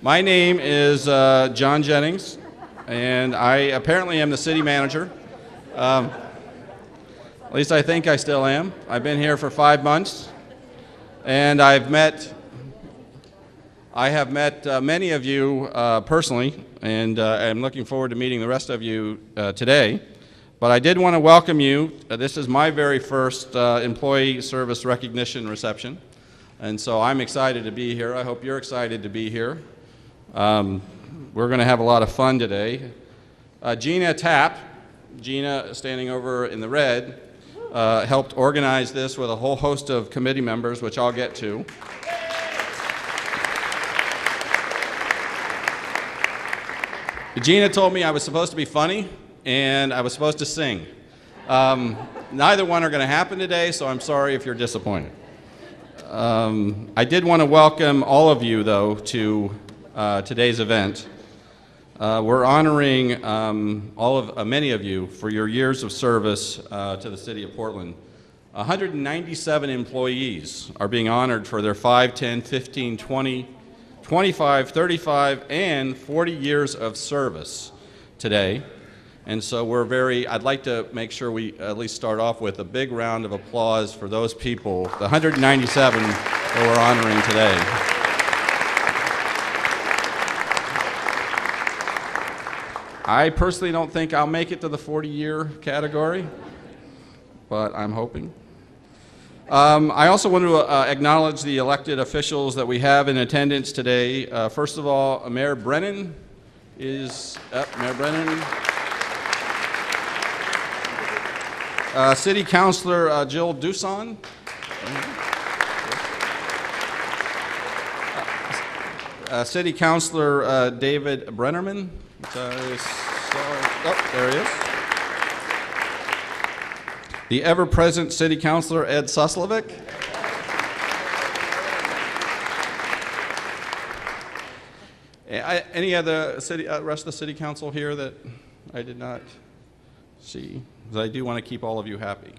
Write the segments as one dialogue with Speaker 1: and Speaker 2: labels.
Speaker 1: My name is John Jennings, and I apparently am the city manager. At least I think I still am. I've been here for 5 months, and I have met many of you personally, and I'm looking forward to meeting the rest of you today. But I did want to welcome you. This is my very first employee service recognition reception, and so I'm excited to be here. I hope you're excited to be here. We're going to have a lot of fun today. Gina Tapp, Gina standing over in the red, helped organize this with a whole host of committee members, which I'll get to. Gina told me I was supposed to be funny and I was supposed to sing. Neither one are going to happen today, so I'm sorry if you're disappointed. I did want to welcome all of you, though, to today's event. We're honoring many of you for your years of service to the City of Portland. 197 employees are being honored for their 5, 10, 15, 20, 25, 35, and 40 years of service today. And so I'd like to make sure we at least start off with a big round of applause for those people, the 197 that we're honoring today. I personally don't think I'll make it to the 40-year category, but I'm hoping. I also want to acknowledge the elected officials that we have in attendance today. First of all, Mayor Brennan is up. Mayor Brennan. City Councilor Jill Duson. City Councilor David Brennerman. There he is. The ever-present City Councilor Ed Suslovic. Any other rest of the City Council here that I did not see? Because I do want to keep all of you happy.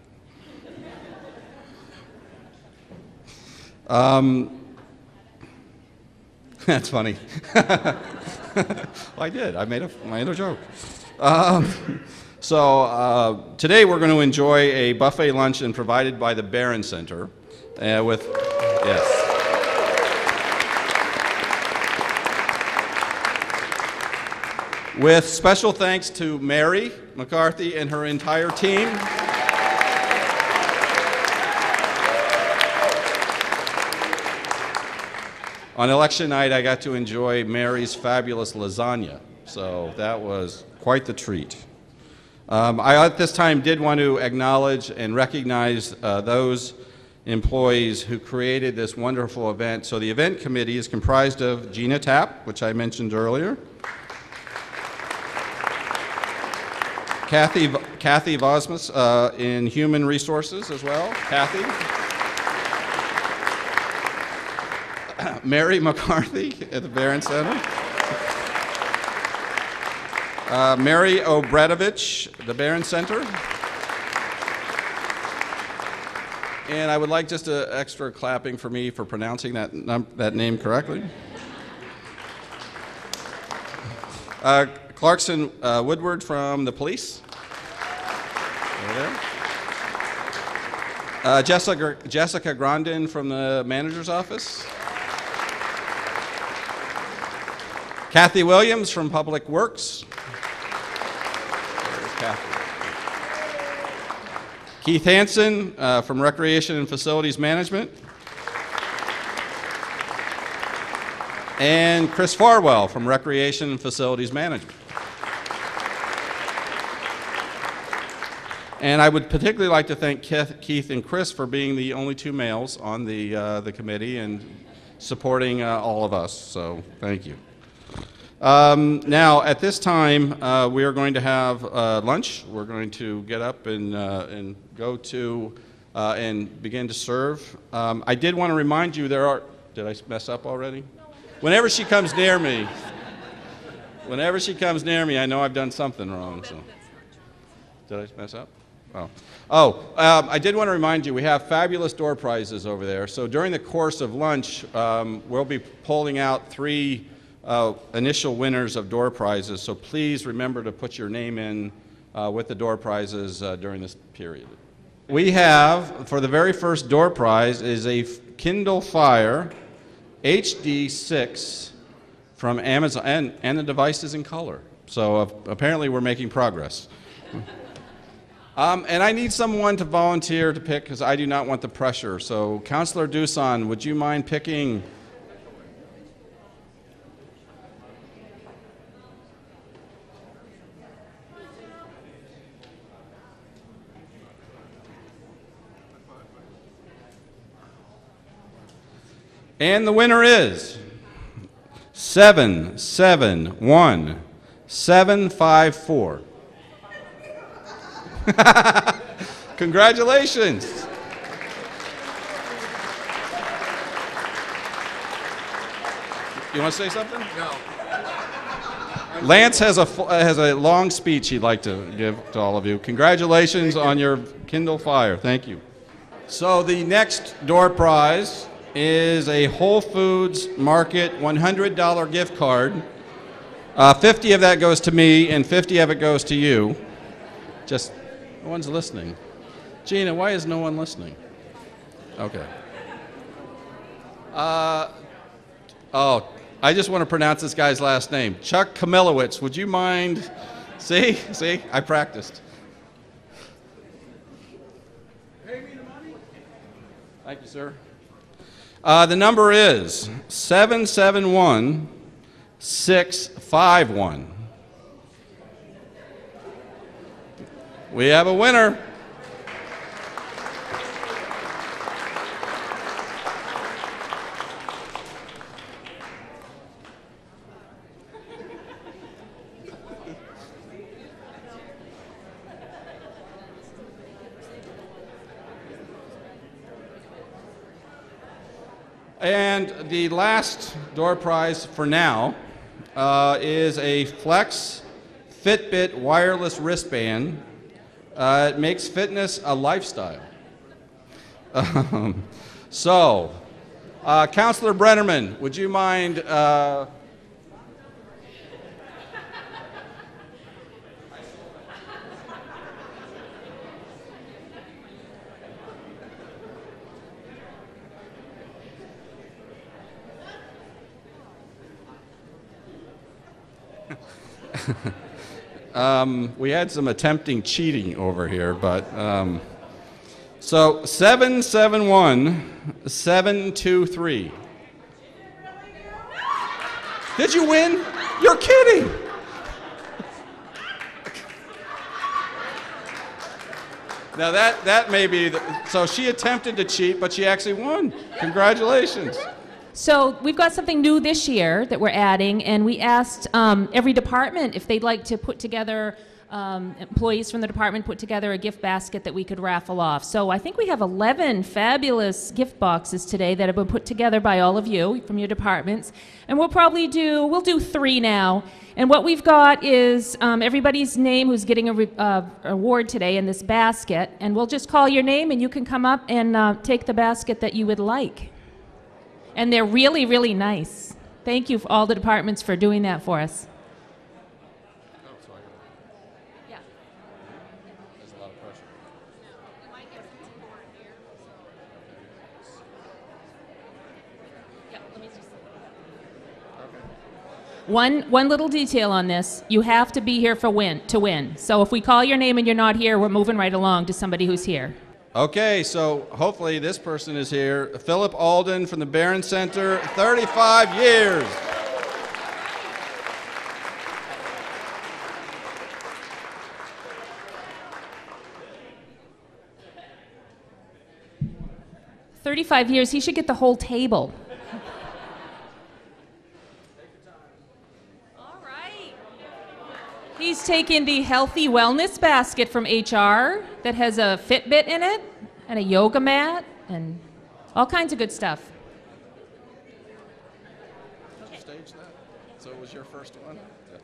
Speaker 1: That's funny. Well, I did. I made a joke. Today we're going to enjoy a buffet luncheon provided by the Barron Center with special thanks to Mary McCarthy and her entire team. On election night, I got to enjoy Mary's fabulous lasagna, so that was quite the treat. I, at this time, did want to acknowledge and recognize those employees who created this wonderful event. So the event committee is comprised of Gina Tapp, which I mentioned earlier, Kathy Vosmus in Human Resources as well, Kathy. Mary McCarthy at the Barron Center. Mary Obradovich, the Barron Center. And I would like just an extra clapping for me for pronouncing that name correctly. Clarkson Woodward from the police. Over there. Jessica Grandin from the manager's office. Kathy Williams from Public Works. There's Kathy. Keith Hansen from Recreation and Facilities Management. And Chris Farwell from Recreation and Facilities Management. And I would particularly like to thank Keith and Chris for being the only two males on the committee and supporting all of us, so thank you. Now, at this time, we are going to have lunch. We're going to get up and go to and begin to serve. I did want to remind you did I mess up already? No. Whenever she comes near me, I know I've done something wrong. So. Did I mess up? I did want to remind you, we have fabulous door prizes over there. So during the course of lunch, we'll be pulling out 3 initial winners of door prizes, so please remember to put your name in with the door prizes during this period. We have, for the very first door prize, is a Kindle Fire HD6 from Amazon, and the device is in color. So apparently we're making progress. And I need someone to volunteer to pick, because I do not want the pressure. So Councilor Dusan, would you mind picking? And the winner is 771754. Congratulations. You want to say something?
Speaker 2: No.
Speaker 1: Lance has a long speech he'd like to give to all of you. Congratulations on your Kindle Fire. Thank you. So the next door prize is a Whole Foods Market $100 gift card. 50 of that goes to me, and 50 of it goes to you. Just, no one's listening. Gina, why is no one listening? Okay. I just want to pronounce this guy's last name. Chuck Kamilowicz, would you mind? See, I practiced. Pay me the money. Thank you, sir. The number is 771651. We have a winner. And the last door prize for now is a Flex Fitbit wireless wristband. It makes fitness a lifestyle. Councilor Brennerman, would you mind we had some attempting cheating over here, but so 771723. Did you win? You're kidding. Now that may be so she attempted to cheat, but she actually won. Congratulations.
Speaker 3: So we've got something new this year that we're adding, and we asked every department if they'd like to put together, employees from the department put together a gift basket that we could raffle off. So I think we have 11 fabulous gift boxes today that have been put together by all of you from your departments, and we'll do 3 now. And what we've got is everybody's name who's getting a award today in this basket, and we'll just call your name, and you can come up and take the basket that you would like. And they're really, really nice. Thank you for all the departments for doing that for us. Yeah.
Speaker 1: There's a lot of pressure.
Speaker 3: Yeah, let me just... One little detail on this, you have to be here to win. So if we call your name and you're not here, we're moving right along to somebody who's here.
Speaker 1: Okay, so hopefully this person is here. Philip Alden from the Barron Center, 35 years.
Speaker 3: $35 he should get the whole table. All right. He's taken the healthy wellness basket from HR that has a Fitbit in it and a yoga mat and all kinds of good stuff.
Speaker 1: Did you stage that? So it was your first one? Yes.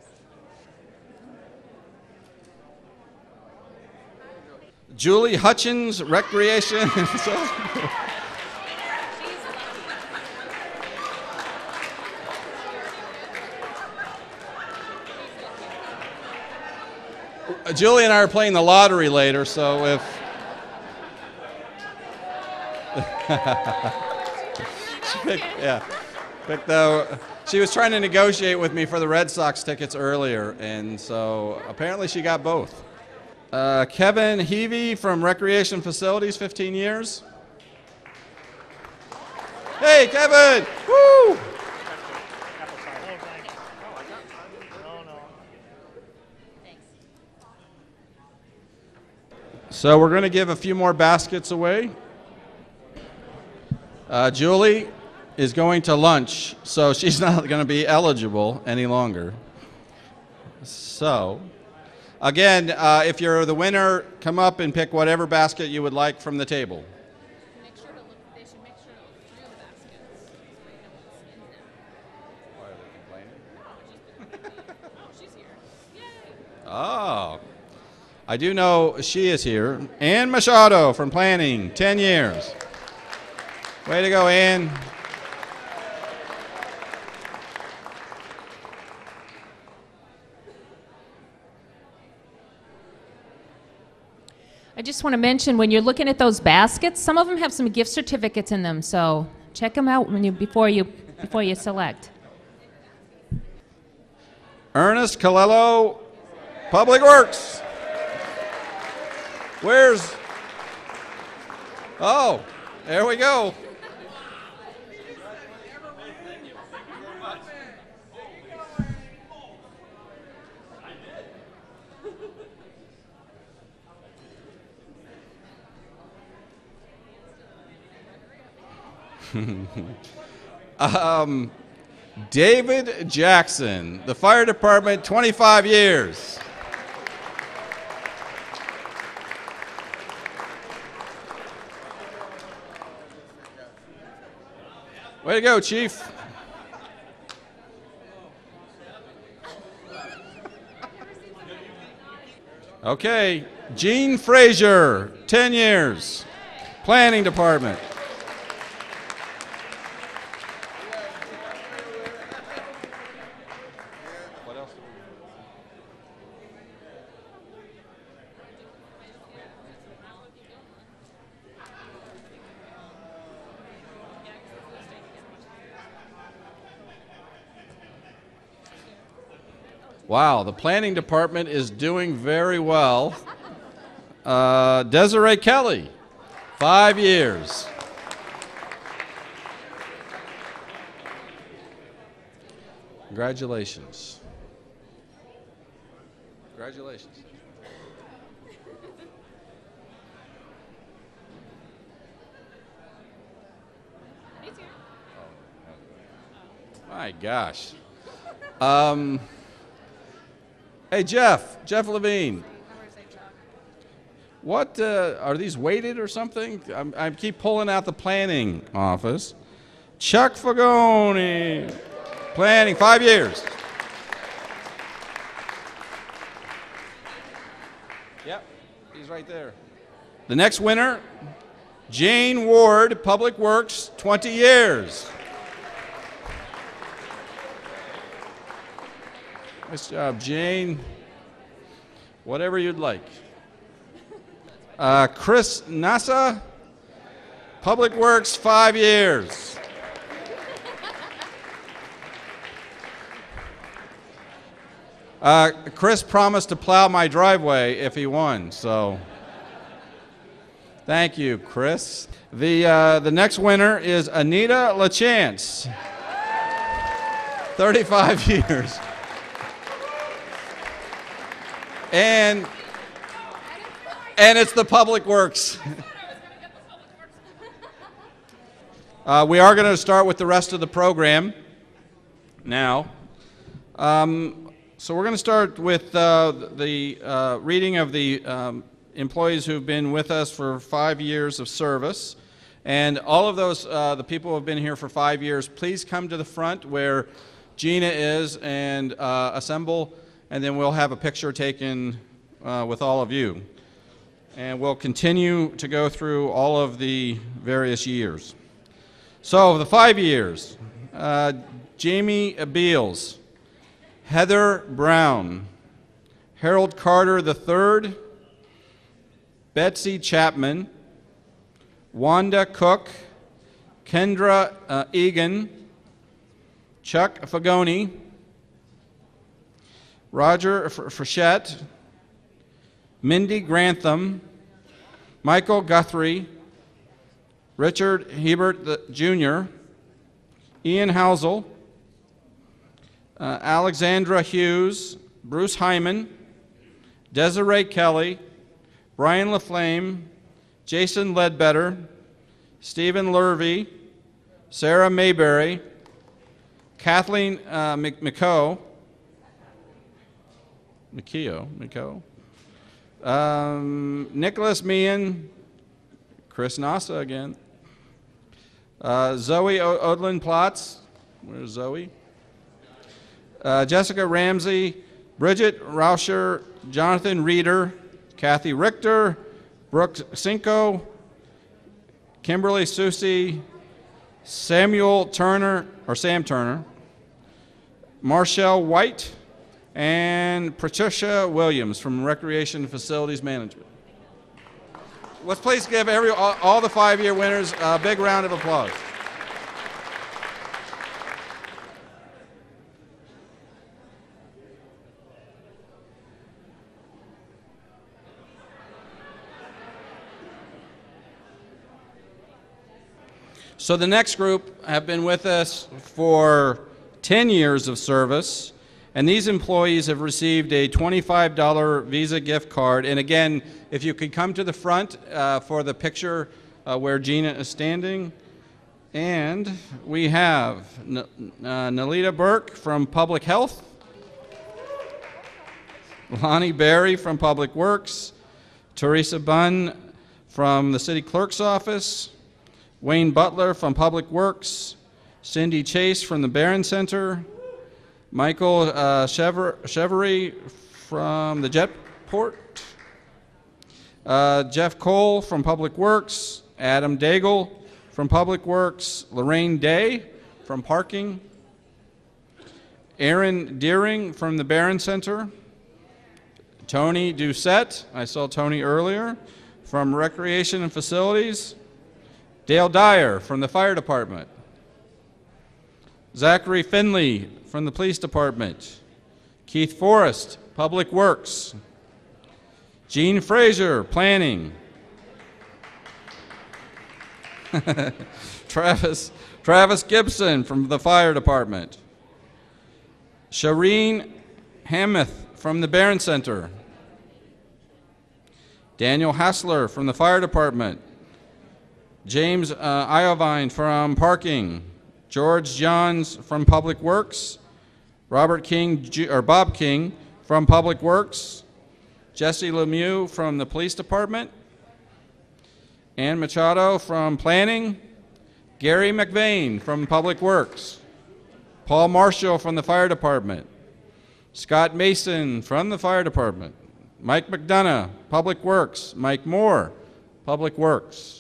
Speaker 1: Julie Hutchins, Recreation. Julie and I are playing the lottery later, so if she was trying to negotiate with me for the Red Sox tickets earlier, and so apparently she got both. Kevin Heavey from Recreation Facilities, 15 years. Hey, Kevin! Woo! So we're going to give a few more baskets away. Julie is going to lunch, so she's not going to be eligible any longer. So, again, if you're the winner, come up and pick whatever basket you would like from the table.
Speaker 3: They should make sure to look through the baskets.
Speaker 1: Why are they complaining?
Speaker 3: Oh, she's here. Yay!
Speaker 1: Oh, I do know she is here. Ann Machado from Planning, 10 years. Way to go, Ann.
Speaker 3: I just want to mention, when you're looking at those baskets, some of them have some gift certificates in them, so check them out before you select.
Speaker 1: Ernest Colello, Public Works. Where's... Oh, there we go. David Jackson, the fire department, 25 years. Way to go, Chief. Okay, Gene Frazier, 10 years, planning department. Wow, the planning department is doing very well. Desiree Kelly, 5 years. Congratulations. Congratulations. My gosh. Hey, Jeff Levine. What, are these weighted or something? I keep pulling out the planning office. Chuck Fagoni, planning, 5 years. Yep, he's right there. The next winner, Jane Ward, Public Works, 20 years. Nice job, Jane. Whatever you'd like. Chris Nassa, Public Works, 5 years. Chris promised to plow my driveway if he won, so thank you, Chris. The next winner is Anita LaChance, 35 years. And it's the Public Works. We are going to start with the rest of the program now. So we're going to start with the reading of the employees who've been with us for 5 years of service. And all of those, the people who have been here for 5 years, please come to the front where Gina is and assemble. And then we'll have a picture taken with all of you. And we'll continue to go through all of the various years. So the 5 years, Jamie Beals, Heather Brown, Harold Carter III, Betsy Chapman, Wanda Cook, Kendra Egan, Chuck Fagoni, Roger Frechette, Mindy Grantham, Michael Guthrie, Richard Hebert Jr., Ian Housel, Alexandra Hughes, Bruce Hyman, Desiree Kelly, Brian LaFlame, Jason Ledbetter, Stephen Lurvey, Sarah Mayberry, Kathleen McKeough, Nicholas Meehan, Chris Nasa again, Zoe Odlin Plotz, where's Zoe? Jessica Ramsey, Bridget Rauscher, Jonathan Reeder, Kathy Richter, Brooke Cinco, Kimberly Susi, Samuel Turner, or Sam Turner, Marshall White, and Patricia Williams from Recreation and Facilities Management. Let's please give all the 5-year winners a big round of applause. So the next group have been with us for 10 years of service, and these employees have received a $25 Visa gift card. And again, if you could come to the front for the picture where Gina is standing. And we have Nalita Burke from Public Health, Lonnie Berry from Public Works, Teresa Bunn from the City Clerk's Office, Wayne Butler from Public Works, Cindy Chase from the Barron Center, Michael Chevery from the Jetport, Jeff Cole from Public Works, Adam Daigle from Public Works, Lorraine Day from Parking, Aaron Deering from the Barron Center, Tony Doucette, I saw Tony earlier, from Recreation and Facilities, Dale Dyer from the Fire Department, Zachary Finley from the Police Department, Keith Forrest, Public Works, Gene Frazier, Planning, Travis Gibson from the Fire Department, Shireen Hameth from the Barron Center, Daniel Hassler from the Fire Department, James Iovine from Parking, George Johns from Public Works, Bob King from Public Works, Jesse Lemieux from the Police Department, Ann Machado from Planning, Gary McVeigh from Public Works, Paul Marshall from the Fire Department, Scott Mason from the Fire Department, Mike McDonough, Public Works, Mike Moore, Public Works,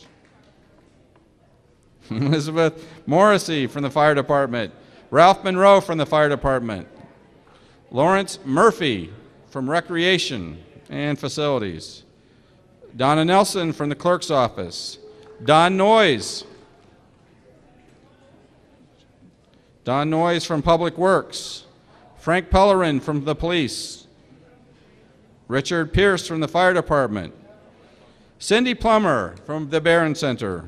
Speaker 1: Elizabeth Morrissey from the Fire Department, Ralph Monroe from the Fire Department, Lawrence Murphy from Recreation and Facilities, Donna Nelson from the Clerk's Office, Don Noyes from Public Works, Frank Pellerin from the Police, Richard Pierce from the Fire Department, Cindy Plummer from the Barron Center,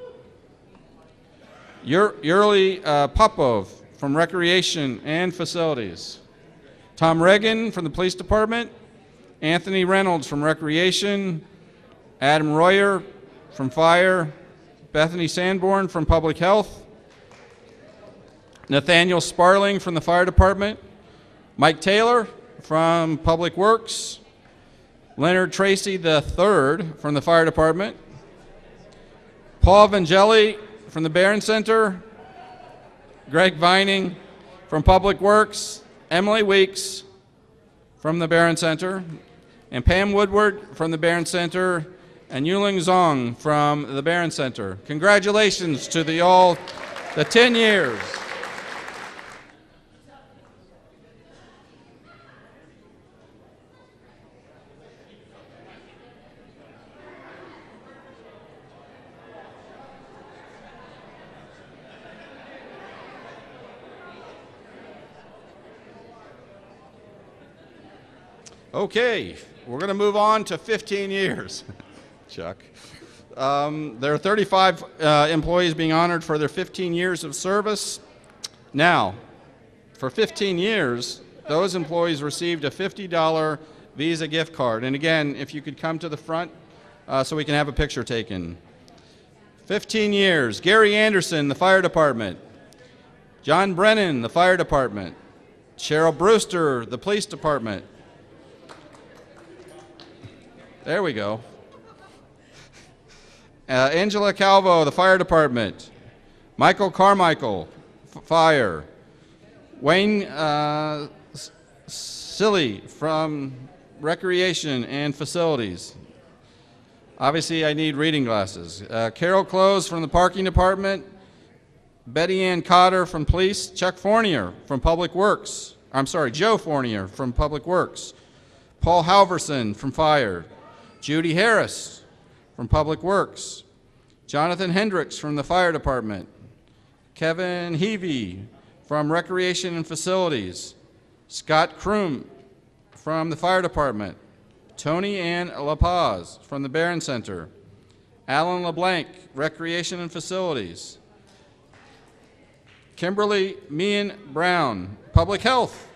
Speaker 1: Yurli Popov from Recreation and Facilities, Tom Reagan from the Police Department, Anthony Reynolds from Recreation, Adam Royer from Fire, Bethany Sanborn from Public Health, Nathaniel Sparling from the Fire Department, Mike Taylor from Public Works, Leonard Tracy III from the Fire Department, Paul Vangelli from the Barron Center, Greg Vining from Public Works, Emily Weeks from the Barron Center, and Pam Woodward from the Barron Center, and Yuling Zong from the Barron Center. Congratulations to the 10 years. Okay, we're going to move on to 15 years. Chuck. There are 35 employees being honored for their 15 years of service. Now, for 15 years, those employees received a $50 Visa gift card. And again, if you could come to the front so we can have a picture taken. 15 years, Gary Anderson, the fire department. John Brennan, the fire department. Cheryl Brewster, the police department. There we go. Angela Calvo, the fire department. Michael Carmichael, fire. Wayne Silly from recreation and facilities. Obviously, I need reading glasses. Carol Close from the parking department. Betty Ann Cotter from police. Chuck Fournier from public works. I'm sorry, Joe Fournier from public works. Paul Halverson from fire. Judy Harris from public works. Jonathan Hendricks from the fire department. Kevin Heavey from recreation and facilities. Scott Kroom from the fire department. Tony Ann La Paz from the Barron Center. Alan LeBlanc, recreation and facilities. Kimberly Meehan Brown, public health.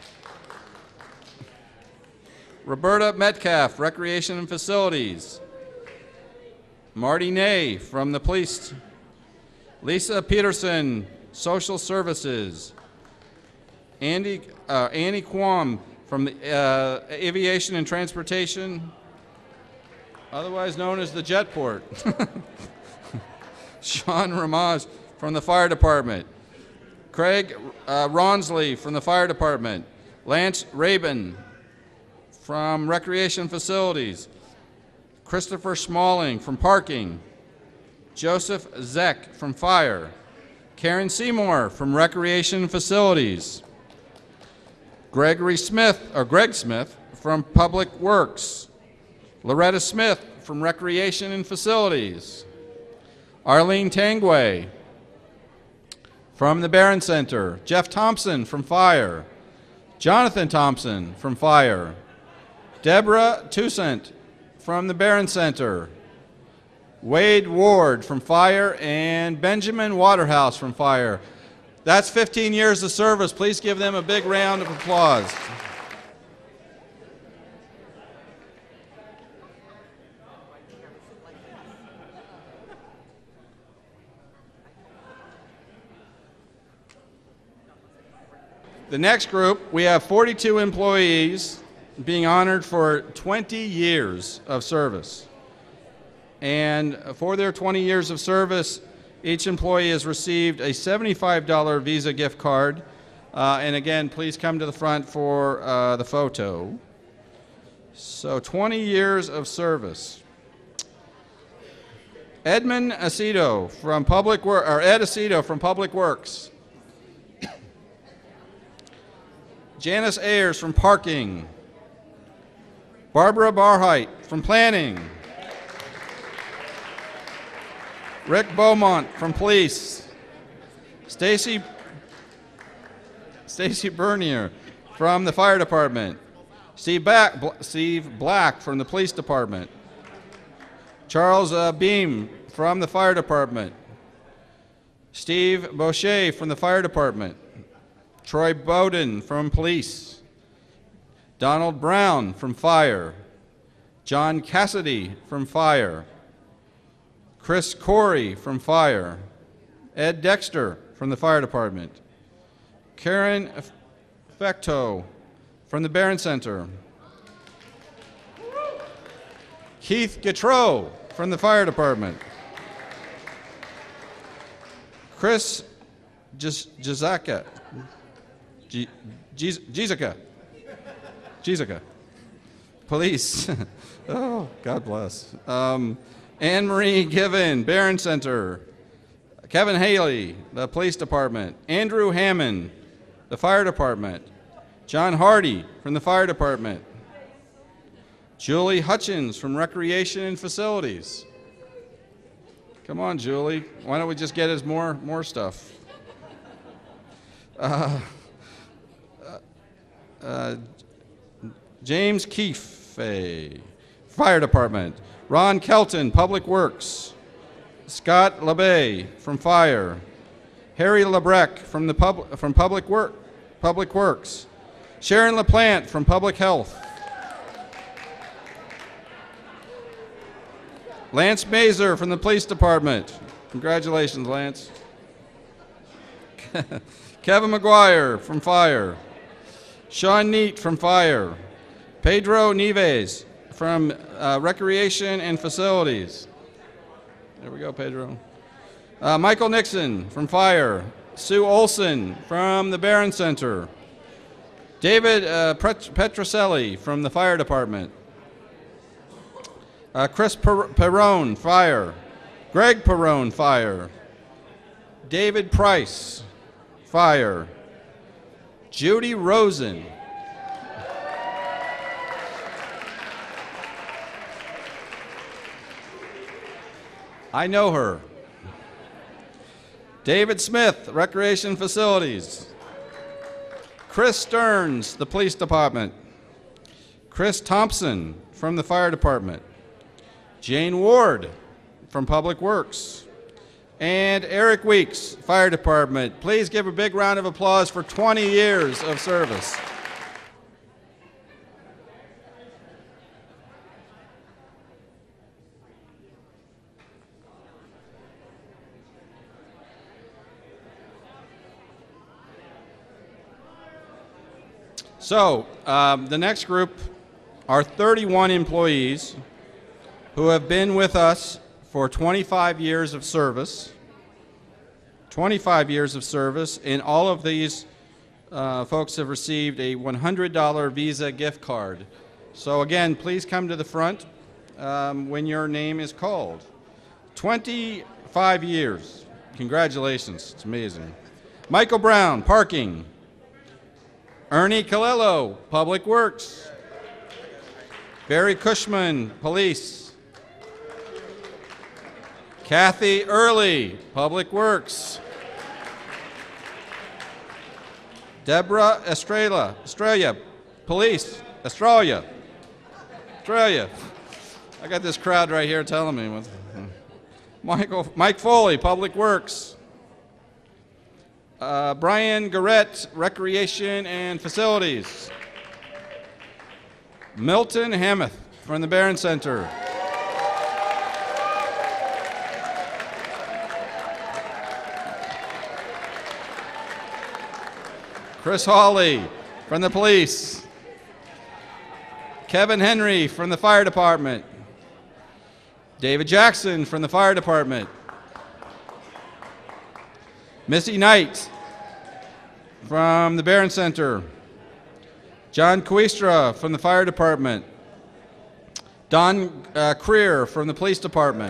Speaker 1: Roberta Metcalf, recreation and facilities. Marty Ney from the police. Lisa Peterson, social services. Annie Quam from the aviation and transportation, otherwise known as the Jetport. Sean Ramage from the fire department. Craig Ronsley from the fire department. Lance Rabin from recreation facilities. Christopher Smalling from parking. Joseph Zeck from fire. Karen Seymour from recreation facilities. Greg Smith from public works. Loretta Smith from recreation and facilities. Arlene Tangway from the Barron Center. Jeff Thompson from fire. Jonathan Thompson from fire. Deborah Toussaint from the Barron Center. Wade Ward from fire and Benjamin Waterhouse from fire. That's 15 years of service. Please give them a big round of applause. The next group, we have 42 employees being honored for 20 years of service. And for their 20 years of service, each employee has received a $75 Visa gift card. And again, please come to the front for the photo. So 20 years of service. Edmund Aceto from Public Works, or Ed Aceto from Public Works. Janice Ayers from Parking. Barbara Barheit from Planning. Rick Beaumont from Police. Stacy Bernier from the Fire Department. Steve Black from the Police Department. Charles Beam from the Fire Department. Steve Boucher from the Fire Department. Troy Bowden from Police. Donald Brown from Fire. John Cassidy from Fire. Chris Corey from Fire. Ed Dexter from the Fire Department. Karen Fecto from the Barron Center. Keith Gautreau from the Fire Department. Chris Jizaka. Police. Oh, God bless. Anne-Marie Given, Barron Center. Kevin Haley, the Police Department. Andrew Hammond, the Fire Department. John Hardy from the Fire Department. Julie Hutchins from Recreation and Facilities. Come on, Julie. Why don't we just get us more stuff? James Keefe, Fire Department. Ron Kelton, Public Works. Scott LeBay from Fire. Harry Lebrecht from Public Works. Sharon LaPlante from Public Health. Lance Mazer from the Police Department. Congratulations, Lance. Kevin McGuire from Fire. Sean Neat from Fire. Pedro Nieves from Recreation and Facilities. There we go, Pedro. Michael Nixon from Fire. Sue Olson from the Barron Center. David Petroselli from the Fire Department. Chris Perrone, Fire. Greg Perrone, Fire. David Price, Fire. Judy Rosen. I know her. David Smith, Recreation Facilities. Chris Stearns, the Police Department. Chris Thompson from the Fire Department. Jane Ward from Public Works. And Eric Weeks, Fire Department. Please give a big round of applause for 20 years of service. So, the next group are 31 employees who have been with us for 25 years of service. 25 years of service, and all of these folks have received a $100 Visa gift card. So again, please come to the front when your name is called. 25 years. Congratulations. It's amazing. Michael Brown, Parking. Ernie Calillo, Public Works. Barry Cushman, Police. Kathy Early, Public Works. Deborah Estrella, Police. Australia. I got this crowd right here telling me. Mike Foley, Public Works. Brian Garrett, Recreation and Facilities. Milton Hamath from the Barron Center. Chris Hawley from the Police. Kevin Henry from the Fire Department. David Jackson from the Fire Department. Missy Knight from the Barron Center. John Cuistra from the Fire Department. Don Creer from the Police Department.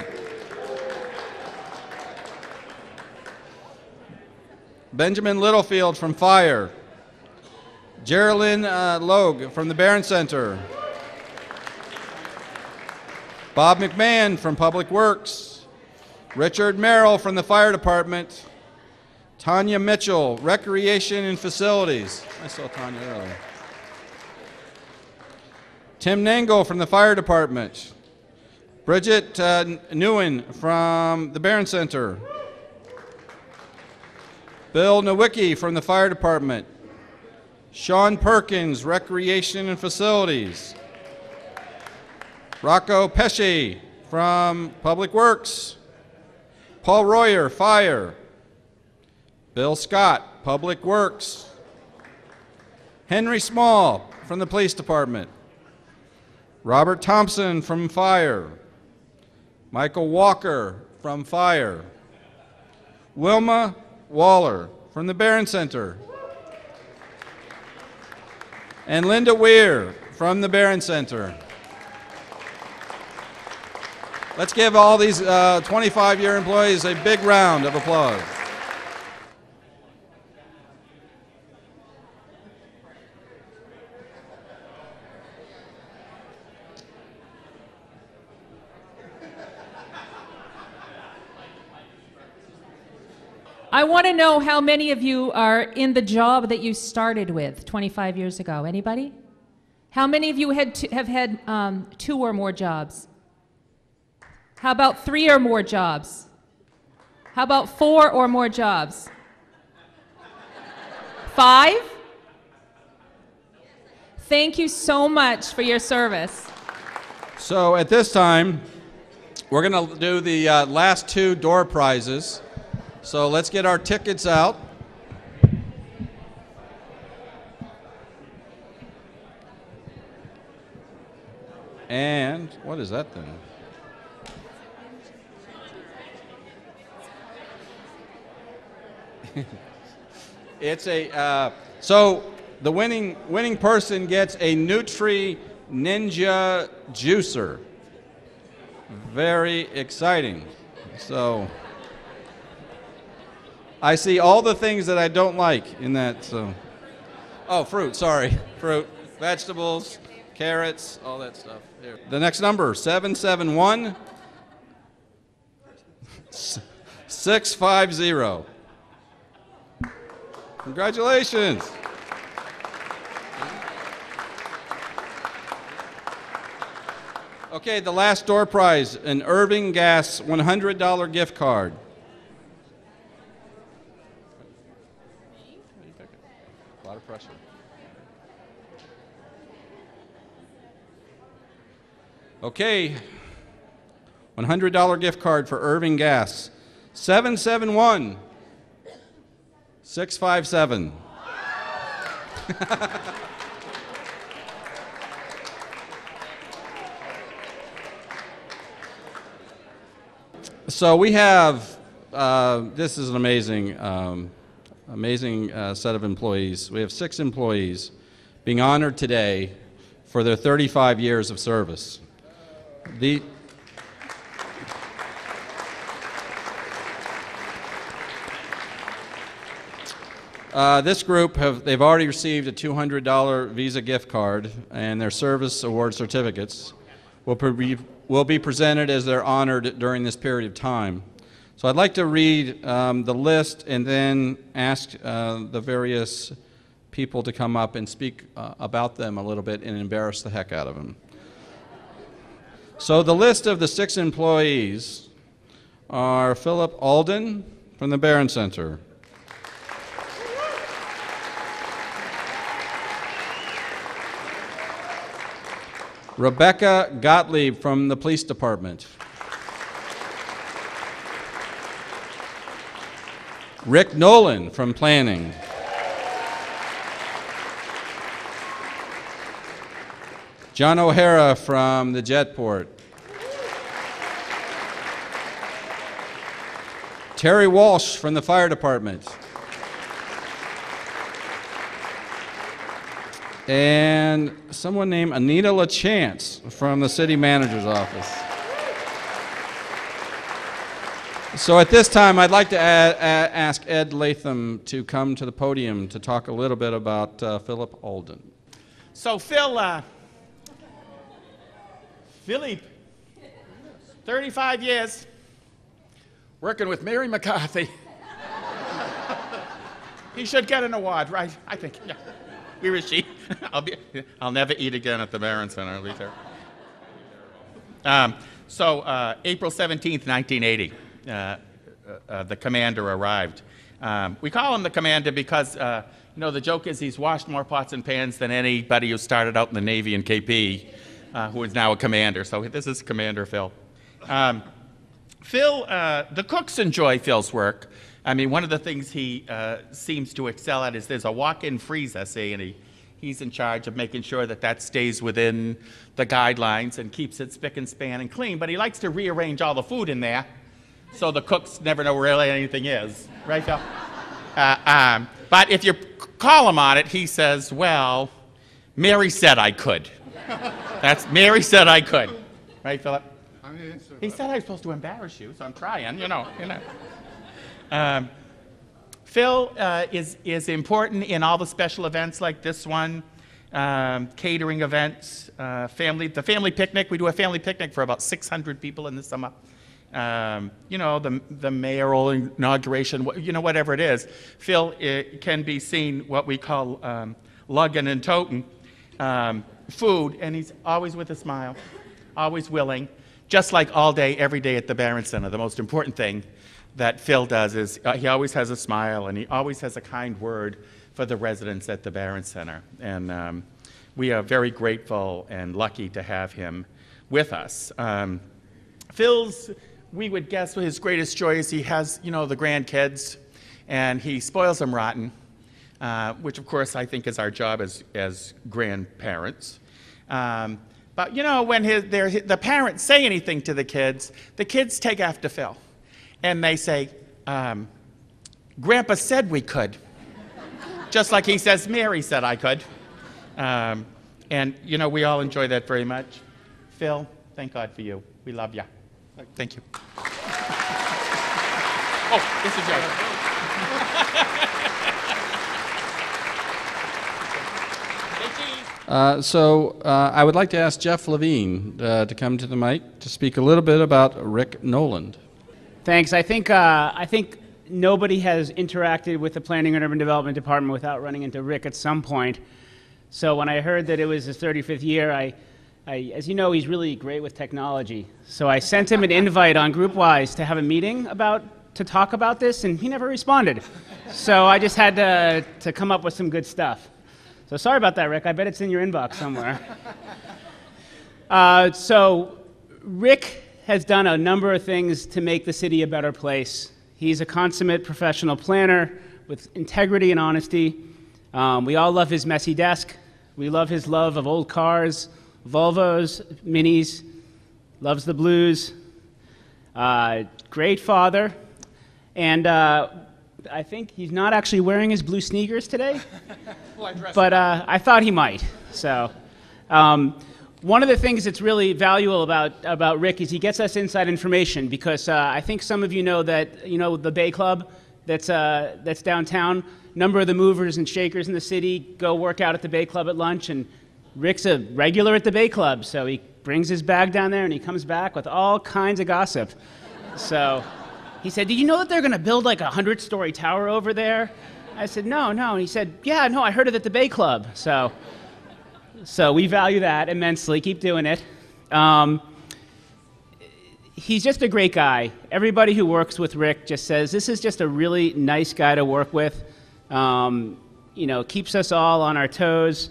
Speaker 1: Benjamin Littlefield from Fire. Geraldine Logue from the Barron Center. Bob McMahon from Public Works. Richard Merrill from the Fire Department. Tanya Mitchell, Recreation and Facilities. I saw Tanya earlier. Tim Nangle from the Fire Department. Bridget Newen from the Barron Center. Bill Nowicki from the Fire Department. Sean Perkins, Recreation and Facilities. Rocco Pesce from Public Works. Paul Royer, Fire. Bill Scott, Public Works. Henry Small from the Police Department. Robert Thompson from Fire. Michael Walker from Fire. Wilma Waller from the Barron Center. And Linda Weir from the Barron Center. Let's give all these 25-year employees a big round of applause.
Speaker 3: I want to know how many of you are in the job that you started with 25 years ago. Anybody? How many of you have had 2 or more jobs? How about 3 or more jobs? How about 4 or more jobs? 5? Thank you so much for your service.
Speaker 1: So at this time, we're going to do the last 2 door prizes. So let's get our tickets out. And what is that thing? It's a so the winning person gets a Nutri Ninja juicer. Very exciting. So I see all the things that I don't like in that. So, oh, fruit. Sorry, fruit, vegetables, carrots, all that stuff. Here. The next number 771 650. Congratulations. Okay, the last door prize, an Irving Gas $100 gift card. A lot of pressure. Okay, $100 gift card for Irving Gas. 771 657. So we have, this is an amazing set of employees. We have 6 employees being honored today for their 35 years of service. This group, they've already received a $200 Visa gift card, and their service award certificates will be presented as they're honored during this period of time. So I'd like to read the list and then ask the various people to come up and speak about them a little bit and embarrass the heck out of them. So the list of the 6 employees are Philip Alden from the Barron Center, Rebecca Gottlieb from the Police Department, Rick Nolan from Planning, John O'Hara from the Jetport, Terry Walsh from the Fire Department, and someone named Anita LaChance from the City Manager's Office. So at this time, I'd like to ask Ed Latham to come to the podium to talk a little bit about Philip Alden.
Speaker 2: So Philip, 35 years, working with Mary McCarthy. He should get an award, right? I think, yeah. Where is she? I'll never eat again at the Barron Center. I'll be there. April 17th, 1980, the commander arrived. We call him the commander because, you know, the joke is he's washed more pots and pans than anybody who started out in the Navy and KP, who is now a commander. So this is Commander Phil. Phil, the cooks enjoy Phil's work. I mean, one of the things he seems to excel at is there's a walk-in freezer, see, and he's in charge of making sure that that stays within the guidelines and keeps it spick and span and clean. But he likes to rearrange all the food in there so the cooks never know where really anything is. Right, Phil? But if you call him on it, he says, well, Mary said I could. Mary said I could. Right, Philip? He said I was supposed to embarrass you, so I'm trying, you know. Phil is important in all the special events like this one, catering events, the family picnic. We do a family picnic for about 600 people in the summer. You know, the mayoral inauguration, you know, whatever it is. Phil can be seen what we call lugging and toting. food, and he's always with a smile, always willing, just like all day, every day at the Barron Center. The most important thing that Phil does is he always has a smile, and he always has a kind word for the residents at the Barron Center. And we are very grateful and lucky to have him with us. Phil's, we would guess, his greatest joy is he has, the grandkids, and he spoils them rotten, which of course I think is our job as grandparents. But when the parents say anything to the kids take after Phil. And they say, Grandpa said we could. Just like he says, Mary said I could. And we all enjoy that very much. Phil, thank God for you. We love you. Thank you. Oh, this is yours.
Speaker 1: I would like to ask Jeff Levine to come to the mic to speak a little bit about Rick Noland.
Speaker 4: Thanks. I think nobody has interacted with the Planning and Urban Development Department without running into Rick at some point. So when I heard that it was his 35th year, as you know, he's really great with technology. So I sent him an invite on GroupWise to have a meeting to talk about this, and he never responded. So I just had to come up with some good stuff. So sorry about that, Rick. I bet it's in your inbox somewhere. So Rick has done a number of things to make the city a better place. He's a consummate professional planner with integrity and honesty. We all love his messy desk. We love his love of old cars, Volvos, Minis, loves the blues. Great father. And I think he's not actually wearing his blue sneakers today, but I thought he might. So one of the things that's really valuable about Rick is he gets us inside information, because I think some of you know that the Bay Club that's downtown. A number of the movers and shakers in the city go work out at the Bay Club at lunch, and Rick's a regular at the Bay Club, so he brings his bag down there and he comes back with all kinds of gossip. So he said, "Did you know that they're going to build like a 100-story tower over there?" I said, No. And he said, "Yeah, no, I heard it at the Bay Club." So we value that immensely. Keep doing it. He's just a great guy. Everybody who works with Rick just says this is just a really nice guy to work with. Keeps us all on our toes.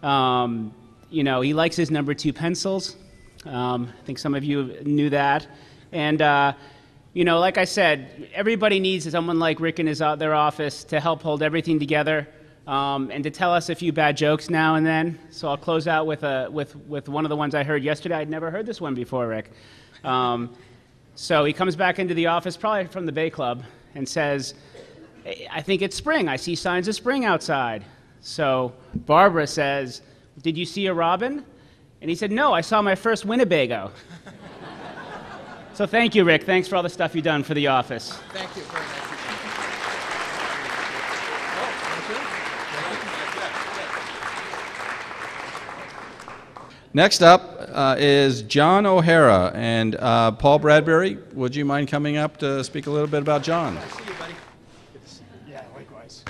Speaker 4: He likes his number 2 pencils. I think some of you knew that. And like I said, everybody needs someone like Rick in their office to help hold everything together, and to tell us a few bad jokes now and then. So I'll close out with one of the ones I heard yesterday. I'd never heard this one before, Rick. So he comes back into the office, probably from the Bay Club, and says, "I think it's spring. I see signs of spring outside." So Barbara says, "Did you see a robin?" And he said, "No, I saw my first Winnebago." So thank you, Rick. Thanks for all the stuff you've done for the office.
Speaker 2: Thank you very much.
Speaker 1: Next up is John O'Hara, and Paul Bradbury, would you mind coming up to speak a little bit about John?
Speaker 5: Yeah, likewise.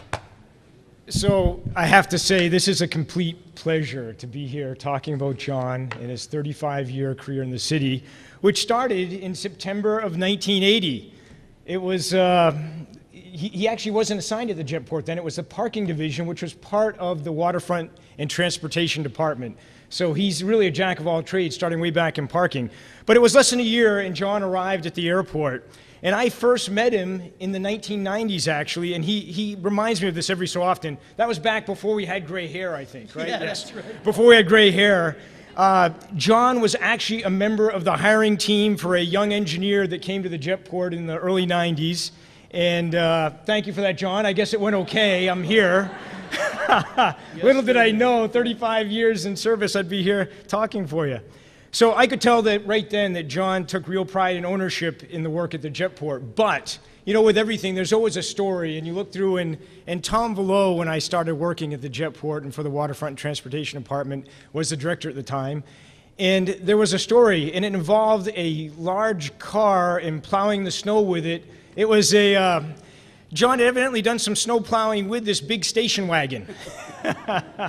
Speaker 5: So I have to say, this is a complete pleasure to be here talking about John and his 35-year career in the city, which started in September of 1980. It was, he actually wasn't assigned to the Jetport then. It was the parking division, which was part of the Waterfront and Transportation Department. So he's really a jack of all trades, starting way back in parking. But it was less than a year, and John arrived at the airport. And I first met him in the 1990s, actually, and he reminds me of this every so often. That was back before we had gray hair, I think, right?
Speaker 2: Yeah, that's right.
Speaker 5: Before we had gray hair. John was actually a member of the hiring team for a young engineer that came to the Jetport in the early 90s. And thank you for that, John. I guess it went okay. I'm here. Little did I know, 35 years in service, I'd be here talking for you. So I could tell that right then that John took real pride and ownership in the work at the Jetport. But, with everything, there's always a story. And you look through, and Tom Velo, when I started working at the Jetport and for the Waterfront and Transportation Department, was the director at the time. And there was a story, and it involved a large car and plowing the snow with it. It was John had evidently done some snow plowing with this big station wagon.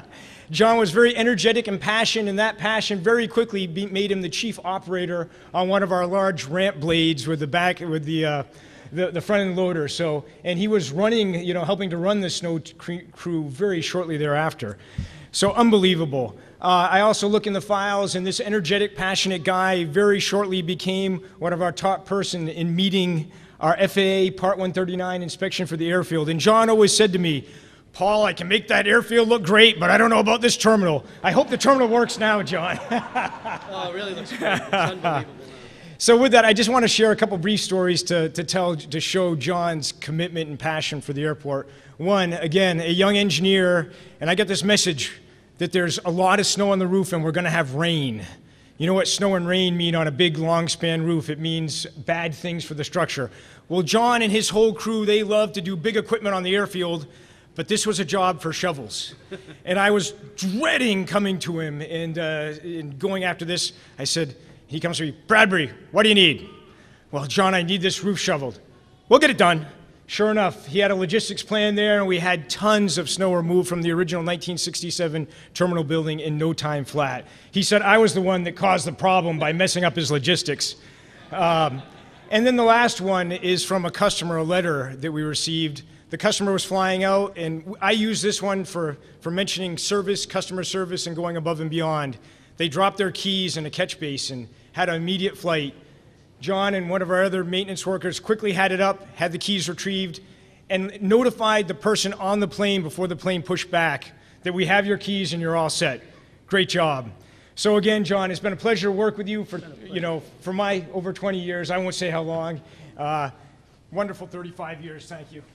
Speaker 5: John was very energetic and passionate, and that passion very quickly made him the chief operator on one of our large ramp blades with the front end loader. So, and he was running, helping to run the snow crew very shortly thereafter. So unbelievable. I also look in the files, and this energetic, passionate guy very shortly became one of our top person in meeting our FAA Part 139 inspection for the airfield. And John always said to me, "Paul, I can make that airfield look great, but I don't know about this terminal. I hope the terminal works now, John."
Speaker 6: Oh, it really looks great. It's unbelievable.
Speaker 5: So with that, I just want to share a couple brief stories to show John's commitment and passion for the airport. One, again, a young engineer, and I get this message that there's a lot of snow on the roof and we're going to have rain. You know what snow and rain mean on a big, long span roof? It means bad things for the structure. Well, John and his whole crew, they love to do big equipment on the airfield, but this was a job for shovels. And I was dreading coming to him and going after this. I said, he comes to me, "Bradbury, what do you need?" "Well, John, I need this roof shoveled." "We'll get it done." Sure enough, he had a logistics plan there, and we had tons of snow removed from the original 1967 terminal building in no time flat. He said I was the one that caused the problem by messing up his logistics. And then the last one is from a customer, a letter that we received. The customer was flying out, and I use this one for mentioning service, customer service, and going above and beyond. They dropped their keys in a catch basin, had an immediate flight. John and one of our other maintenance workers quickly had it up, had the keys retrieved, and notified the person on the plane before the plane pushed back that we have your keys and you're all set. Great job. So again, John, it's been a pleasure to work with you for my over 20 years. I won't say how long. Wonderful 35 years. Thank you.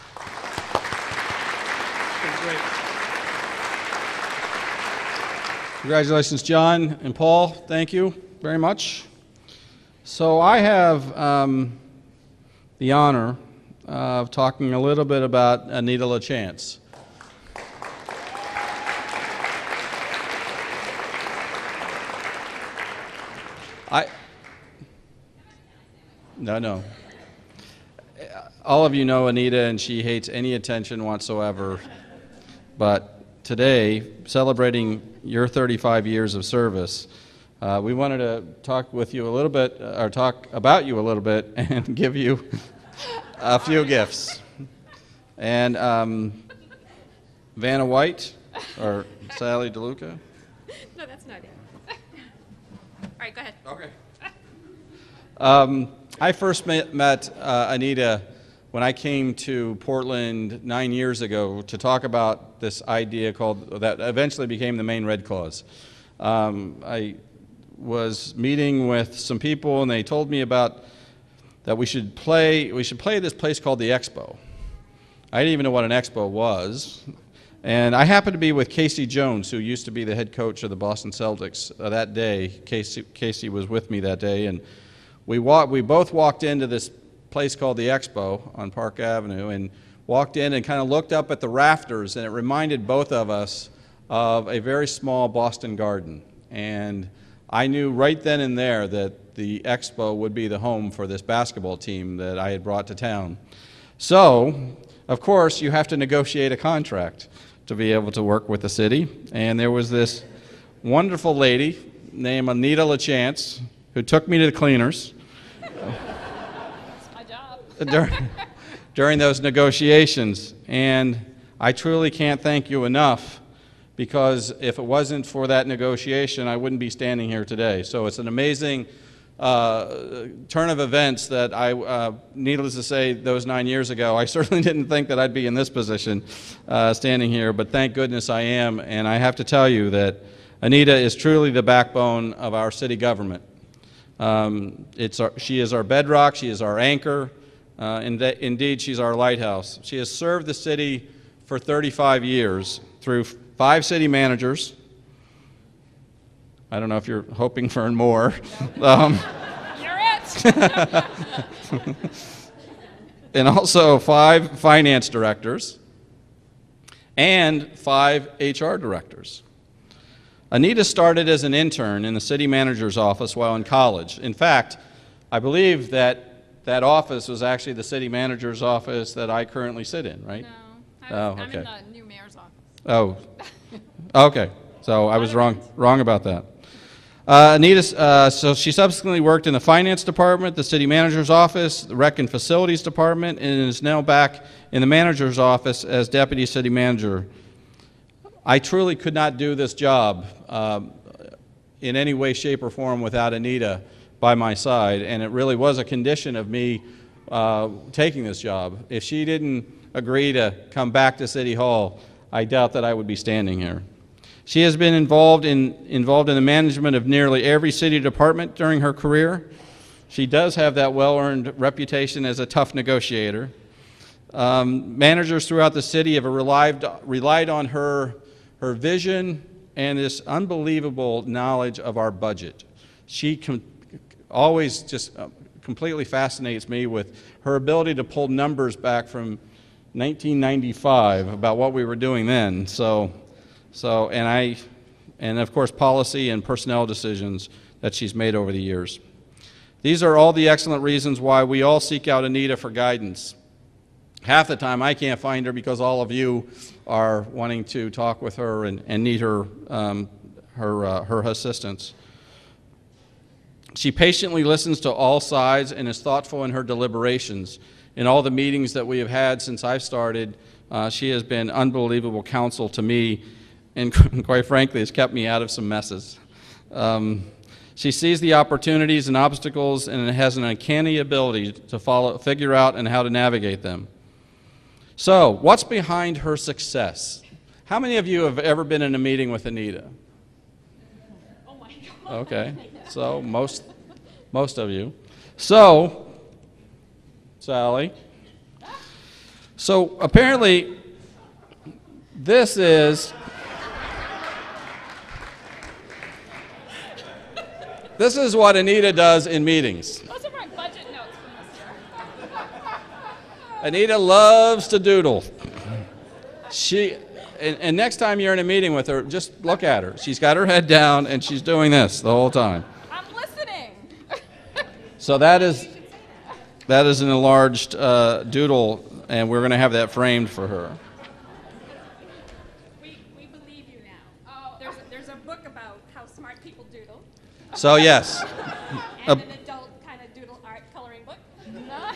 Speaker 6: It's been great.
Speaker 1: Congratulations, John and Paul. Thank you very much. So I have the honor of talking a little bit about Anita LaChance. No. All of you know Anita, and she hates any attention whatsoever. But today, celebrating your 35 years of service, we wanted to talk with you a little bit, or talk about you a little bit, and give you a few gifts. And Vanna White, or Sally DeLuca?
Speaker 7: No, that's not it. All right, go ahead.
Speaker 1: Okay. I first met Anita when I came to Portland 9 years ago to talk about this idea that eventually became the Maine Red Claws. I was meeting with some people, and they told me about that we should play this place called the Expo. I didn't even know what an Expo was. And I happened to be with Casey Jones, who used to be the head coach of the Boston Celtics that day. Casey was with me that day, and we both walked into this place called the Expo on Park Avenue, and walked in and kind of looked up at the rafters, and it reminded both of us of a very small Boston garden. And I knew right then and there that the Expo would be the home for this basketball team that I had brought to town. So, of course, you have to negotiate a contract to be able to work with the city. And there was this wonderful lady named Anita LaChance who took me to the cleaners.
Speaker 7: That's my job.
Speaker 1: During those negotiations. And I truly can't thank you enough, because if it wasn't for that negotiation, I wouldn't be standing here today. So it's an amazing turn of events that needless to say, those 9 years ago, I certainly didn't think that I'd be in this position standing here, but thank goodness I am. And I have to tell you that Anita is truly the backbone of our city government. She is our bedrock, she is our anchor, indeed she's our lighthouse. She has served the city for 35 years through 5 city managers. I don't know if you're hoping for more.
Speaker 7: You're it!
Speaker 1: And also 5 finance directors and 5 HR directors. Anita started as an intern in the city manager's office while in college. In fact, I believe that office was actually the city manager's office that I currently sit in, right?
Speaker 7: No,
Speaker 1: Oh, okay.
Speaker 7: I'm in the new mayor's office.
Speaker 1: Oh, Okay, so I was wrong about that. Anita, so she subsequently worked in the finance department, the city manager's office, the rec and facilities department, and is now back in the manager's office as deputy city manager. I truly could not do this job in any way, shape, or form without Anita by my side, and it really was a condition of me taking this job. If she didn't agree to come back to City Hall, I doubt that I would be standing here. She has been involved in the management of nearly every city department during her career. She does have that well-earned reputation as a tough negotiator. Managers throughout the city have relied on her vision and this unbelievable knowledge of our budget. She always just completely fascinates me with her ability to pull numbers back from 1995 about what we were doing then. And of course policy and personnel decisions that she's made over the years. These are all the excellent reasons why we all seek out Anita for guidance. Half the time I can't find her because all of you are wanting to talk with her and need her assistance. She patiently listens to all sides and is thoughtful in her deliberations. In all the meetings that we have had since I've started, she has been unbelievable counsel to me, and quite frankly has kept me out of some messes. She sees the opportunities and obstacles and has an uncanny ability to figure out and how to navigate them. So, what's behind her success? How many of you have ever been in a meeting with Anita?
Speaker 7: Oh my God.
Speaker 1: Okay, so most of you. So, Sally. So apparently, this is what Anita does in meetings.
Speaker 7: Those are my budget notes from this year.
Speaker 1: Anita loves to doodle. And next time you're in a meeting with her, just look at her. She's got her head down and she's doing this the whole time.
Speaker 7: I'm listening.
Speaker 1: So that is an enlarged doodle, and we're going to have that framed for her.
Speaker 7: We believe you now. Oh, there's a book about how smart people doodle.
Speaker 1: So yes.
Speaker 7: And an adult kind of doodle art coloring book. Nice.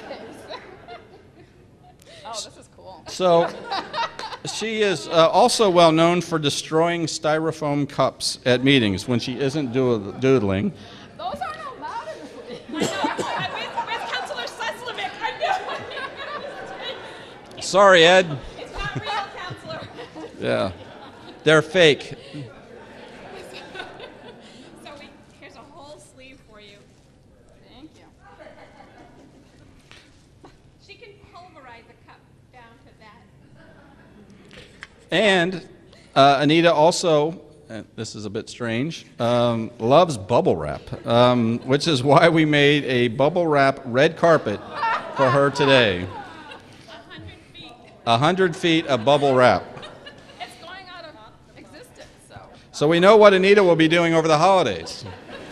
Speaker 7: Oh, this is cool.
Speaker 1: So she is also well known for destroying styrofoam cups at meetings when she isn't doodling.
Speaker 7: Those aren't allowed in this meeting. I know. Where's Councilor Seslevic? I know.
Speaker 1: Sorry, Ed.
Speaker 7: It's not real, Councilor.
Speaker 1: Yeah. They're fake.
Speaker 7: So here's a whole sleeve for you. Thank you. She can pulverize a cup down to that.
Speaker 1: And Anita also, this is a bit strange, loves bubble wrap, which is why we made a bubble wrap red carpet for her today.
Speaker 7: 100 feet.
Speaker 1: 100 feet of bubble wrap.
Speaker 7: It's going out of existence, so.
Speaker 1: So we know what Anita will be doing over the holidays.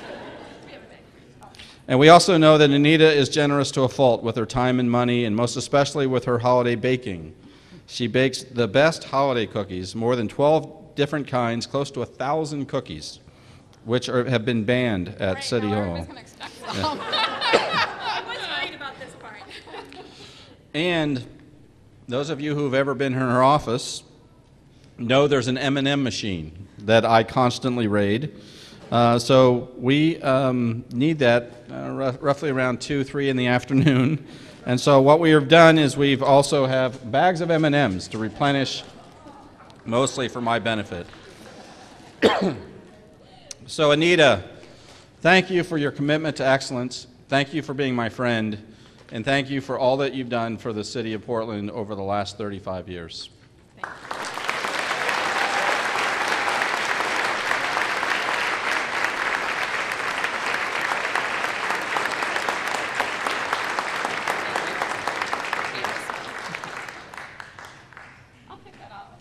Speaker 1: And we also know that Anita is generous to a fault with her time and money, and most especially with her holiday baking. She bakes the best holiday cookies, more than 12 different kinds, close to 1,000 cookies, which have been banned at
Speaker 7: Right,
Speaker 1: City
Speaker 7: now
Speaker 1: Hall.
Speaker 7: everybody's gonna expect some. I was worried about this part.
Speaker 1: And those of you who have ever been in her office know there's an M&M machine that I constantly raid. So we need that roughly around 2, 3 in the afternoon. And so what we have done is we've also have bags of M&Ms to replenish, mostly for my benefit. So Anita, thank you for your commitment to excellence. Thank you for being my friend. And thank you for all that you've done for the city of Portland over the last 35 years.
Speaker 7: I'll pick that up.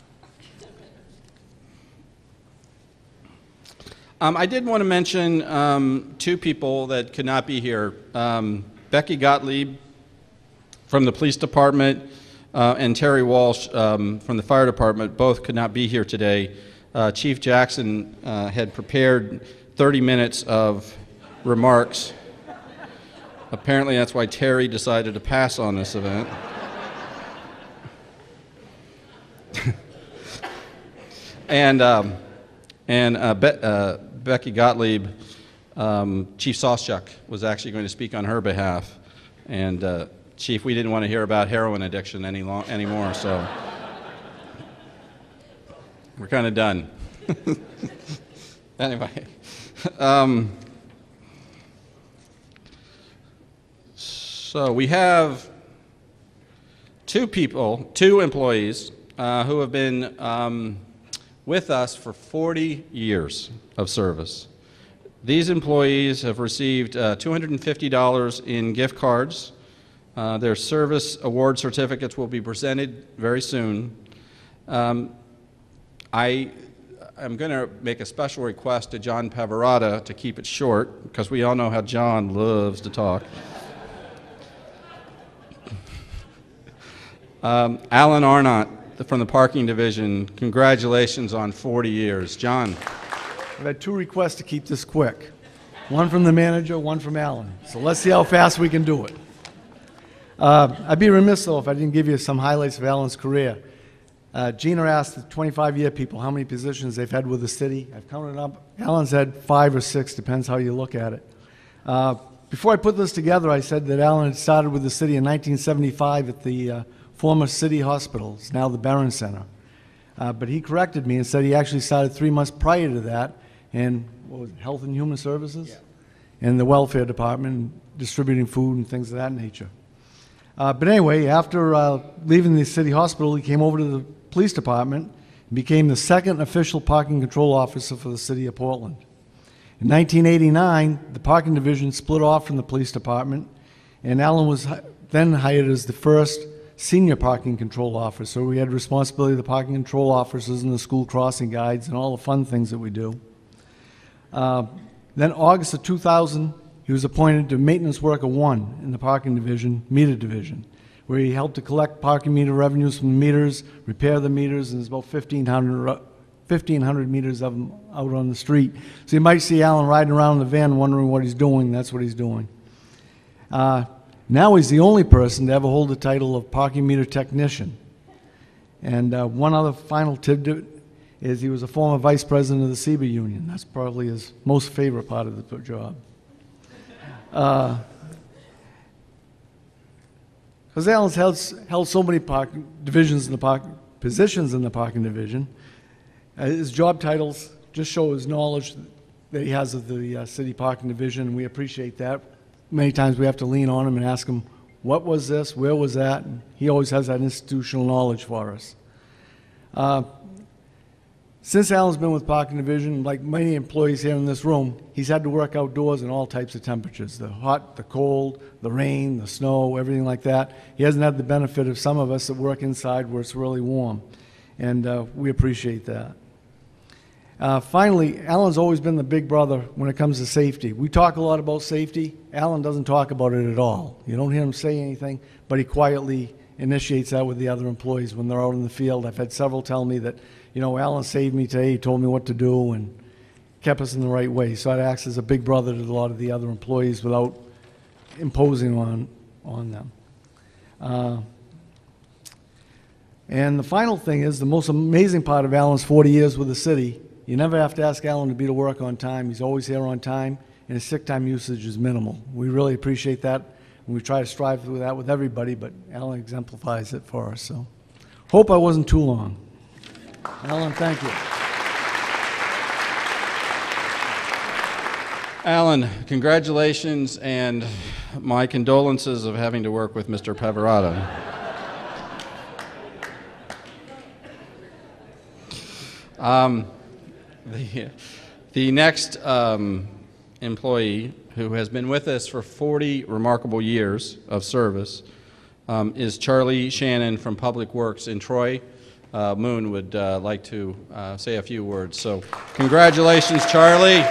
Speaker 1: I did want to mention 2 people that could not be here. Becky Gottlieb from the police department and Terry Walsh from the fire department both could not be here today. Chief Jackson had prepared 30 minutes of remarks. Apparently, that's why Terry decided to pass on this event. and Becky Gottlieb, Chief Sawchuk, was actually going to speak on her behalf. And Chief, we didn't want to hear about heroin addiction anymore, so we're kind of done. Anyway. So we have two employees who have been with us for 40 years of service. These employees have received $250 in gift cards. Their service award certificates will be presented very soon. I'm going to make a special request to John Pavarata to keep it short, because we all know how John loves to talk. Alan Arnott from the Parking Division, congratulations on 40 years. John.
Speaker 8: I've had two requests to keep this quick. One from the manager, one from Alan. So let's see how fast we can do it. I'd be remiss, though, if I didn't give you some highlights of Alan's career. Gina asked the 25-year people how many positions they've had with the city. I've counted up. Alan's had 5 or 6, depends how you look at it. Before I put this together, I said that Alan had started with the city in 1975 at the former city hospital. It's now the Barron Center. But he corrected me and said he actually started 3 months prior to that in Health and Human Services and the Welfare Department, distributing food and things of that nature. But anyway, after leaving the city hospital, he came over to the police department and became the 2nd official parking control officer for the city of Portland. In 1989, the parking division split off from the police department, and Alan was then hired as the first senior parking control officer. We had responsibility of the parking control officers and the school crossing guides and all the fun things that we do. Then August of 2000, he was appointed to Maintenance Worker 1 in the parking division, meter division, where he helped to collect parking meter revenues from the meters, repair the meters, and there's about 1,500 meters of them out on the street. So you might see Alan riding around in the van wondering what he's doing. That's what he's doing. Now he's the only person to ever hold the title of parking meter technician. And one other final tidbit is he was a former vice president of the CB Union. That's probably his most favorite part of the job. Because Alan's held so many positions in the parking division, his job titles just show his knowledge that he has of the city parking division, and we appreciate that. Many times we have to lean on him and ask him, what was this, where was that? And he always has that institutional knowledge for us. Since Alan's been with Parking Division, like many employees here in this room, he's had to work outdoors in all types of temperatures, the hot, the cold, the rain, the snow, everything like that. He hasn't had the benefit of some of us that work inside where it's really warm, and we appreciate that. Finally, Alan's always been the big brother when it comes to safety. We talk a lot about safety. Alan doesn't talk about it at all. You don't hear him say anything, but he quietly initiates that with the other employees when they're out in the field. I've had several tell me that, you know, Alan saved me today, he told me what to do and kept us in the right way. So it acts as a big brother to a lot of the other employees without imposing on them. And the final thing is, the most amazing part of Alan's 40 years with the city, you never have to ask Alan to be to work on time. He's always here on time, and his sick time usage is minimal. We really appreciate that, and we try to strive for that with everybody, but Alan exemplifies it for us. So hope I wasn't too long. Alan, thank you.
Speaker 1: Alan, congratulations, and my condolences of having to work with Mr. Pavarata. The next employee who has been with us for 40 remarkable years of service is Charlie Shannon from Public Works in Troy. Moon would like to say a few words. So congratulations, Charlie.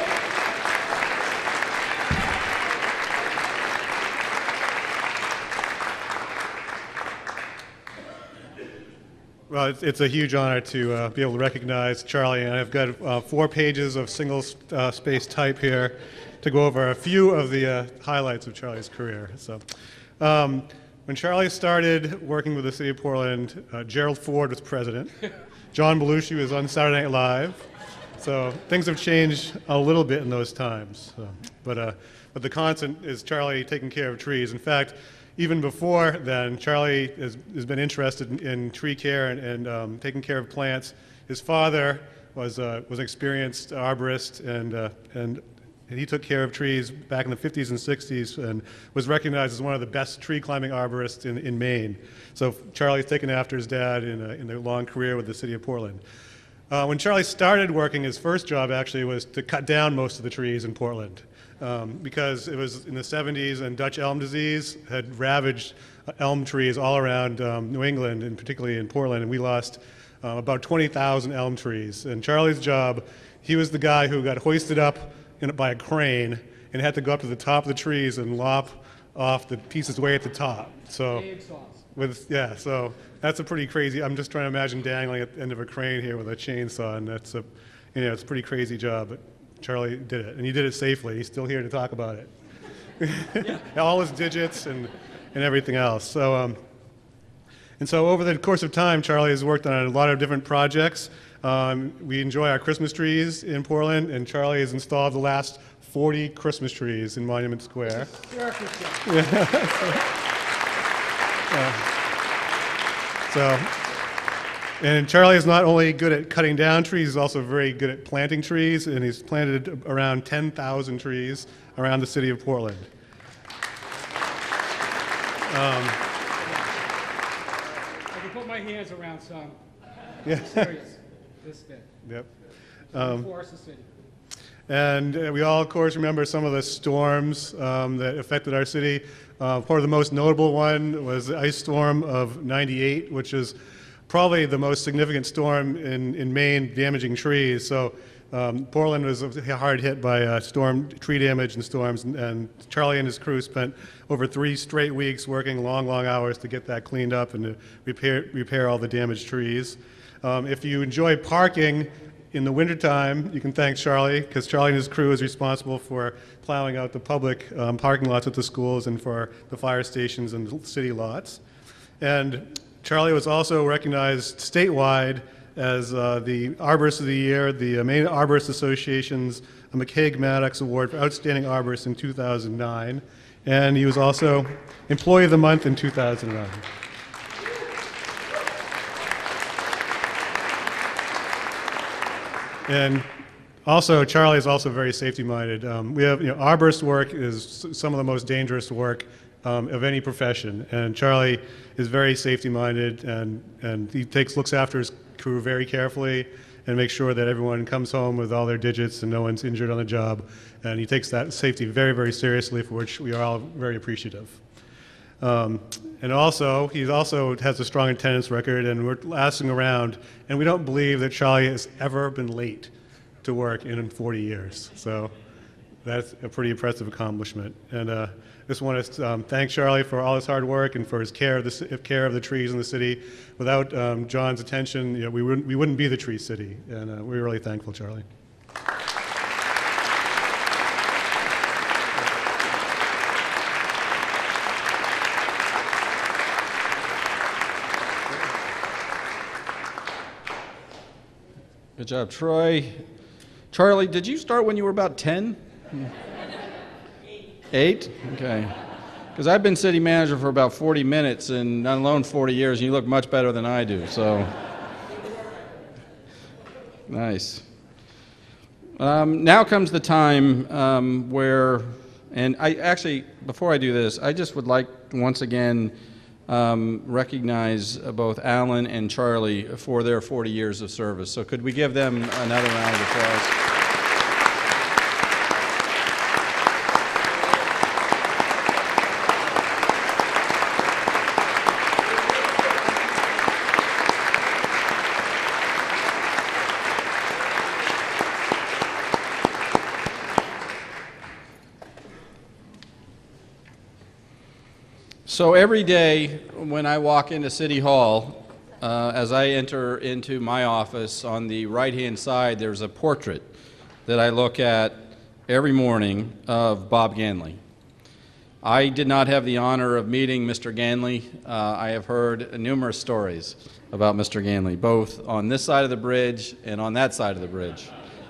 Speaker 9: Well, it's a huge honor to be able to recognize Charlie, and I've got 4 pages of single-space type here to go over a few of the highlights of Charlie's career. So, when Charlie started working with the City of Portland, Gerald Ford was president. John Belushi was on Saturday Night Live. So things have changed a little bit in those times. So, but the constant is Charlie taking care of trees. In fact, even before then, Charlie has been interested in tree care and taking care of plants. His father was an experienced arborist, and he took care of trees back in the 50s and 60s and was recognized as one of the best tree climbing arborists in Maine. So Charlie's taken after his dad in a long career with the City of Portland. When Charlie started working, his first job actually was to cut down most of the trees in Portland. Because it was in the 70s and Dutch elm disease had ravaged elm trees all around New England, and particularly in Portland, and we lost about 20,000 elm trees. And Charlie's job, he was the guy who got hoisted up by a crane and had to go up to the top of the trees and lop off the pieces way at the top. So, so that's a pretty crazy, I'm just trying to imagine dangling at the end of a crane here with a chainsaw, and it's a pretty crazy job. But Charlie did it, and he did it safely. He's still here to talk about it. All his digits and everything else. So, and so over the course of time, Charlie has worked on a lot of different projects. We enjoy our Christmas trees in Portland, and Charlie has installed the last 40 Christmas trees in Monument Square. And Charlie is not only good at cutting down trees, he's also very good at planting trees, and he's planted around 10,000 trees around the City of Portland.
Speaker 6: I can put my hands around some.
Speaker 9: Yeah.
Speaker 6: Serious. This big.
Speaker 9: Yep.
Speaker 6: Forest the city.
Speaker 9: And we all, of course, remember some of the storms that affected our city. Probably the most notable one was the ice storm of '98, which is probably the most significant storm in Maine, damaging trees. So Portland was hard hit by tree damage and storms, and Charlie and his crew spent over 3 straight weeks working long hours to get that cleaned up and to repair all the damaged trees. If you enjoy parking in the wintertime, you can thank Charlie, because Charlie and his crew is responsible for plowing out the public parking lots at the schools and for the fire stations and the city lots. And Charlie was also recognized statewide as the Arborist of the Year, the Maine Arborist Association's McCaig-Maddox Award for Outstanding Arborist in 2009, and he was also Employee of the Month in 2009. And also, Charlie is also very safety-minded. We have, arborist work is some of the most dangerous work of any profession, and Charlie is very safety-minded, and he looks after his crew very carefully and makes sure that everyone comes home with all their digits and no one's injured on the job, and he takes that safety very, very seriously, for which we are all very appreciative. And also, he also has a strong attendance record, and we're asking around, and we don't believe that Charlie has ever been late to work in 40 years. So that's a pretty impressive accomplishment. And just want to thank Charlie for all his hard work and for his care of the trees in the city. Without John's attention, we wouldn't be the Tree City, and we're really thankful, Charlie.
Speaker 1: Good job, Troy. Charlie, did you start when you were about 10? 8? Okay. Because I've been city manager for about 40 minutes, and not alone 40 years, and you look much better than I do, so. Nice. Now comes the time where, and I actually, before I do this, I just would like once again recognize both Alan and Charlie for their 40 years of service. So could we give them another round of applause? So every day when I walk into City Hall, as I enter into my office, on the right-hand side, there's a portrait that I look at every morning of Bob Ganley. I did not have the honor of meeting Mr. Ganley. I have heard numerous stories about Mr. Ganley, both on this side of the bridge and on that side of the bridge.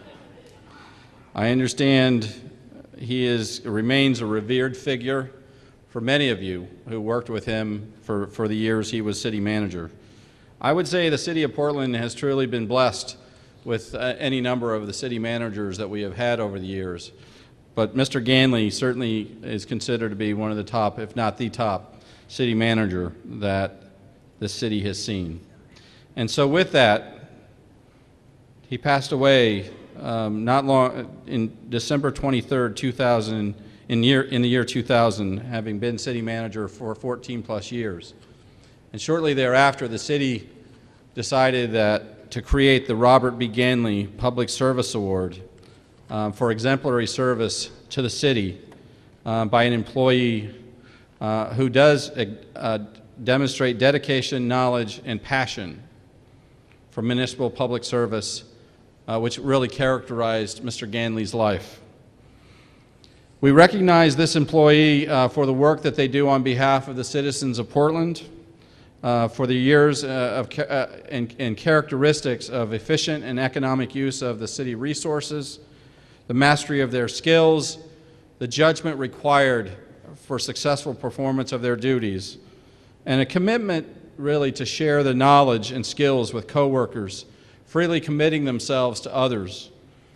Speaker 1: I understand he remains a revered figure for many of you who worked with him for the years he was city manager. I would say the city of Portland has truly been blessed with any number of the city managers that we have had over the years. But Mr. Ganley certainly is considered to be one of the top, if not the top, city manager that the city has seen. And so with that, he passed away not long, in December 23rd, 2000, in the year 2000, having been city manager for 14 plus years. And shortly thereafter, the city decided to create the Robert B. Ganley Public Service Award for exemplary service to the city by an employee who does demonstrate dedication, knowledge, and passion for municipal public service, which really characterized Mr. Ganley's life. We recognize this employee for the work that they do on behalf of the citizens of Portland, for the years and characteristics of efficient and economic use of the city resources, the mastery of their skills, the judgment required for successful performance of their duties, and a commitment really to share the knowledge and skills with coworkers, freely committing themselves to others.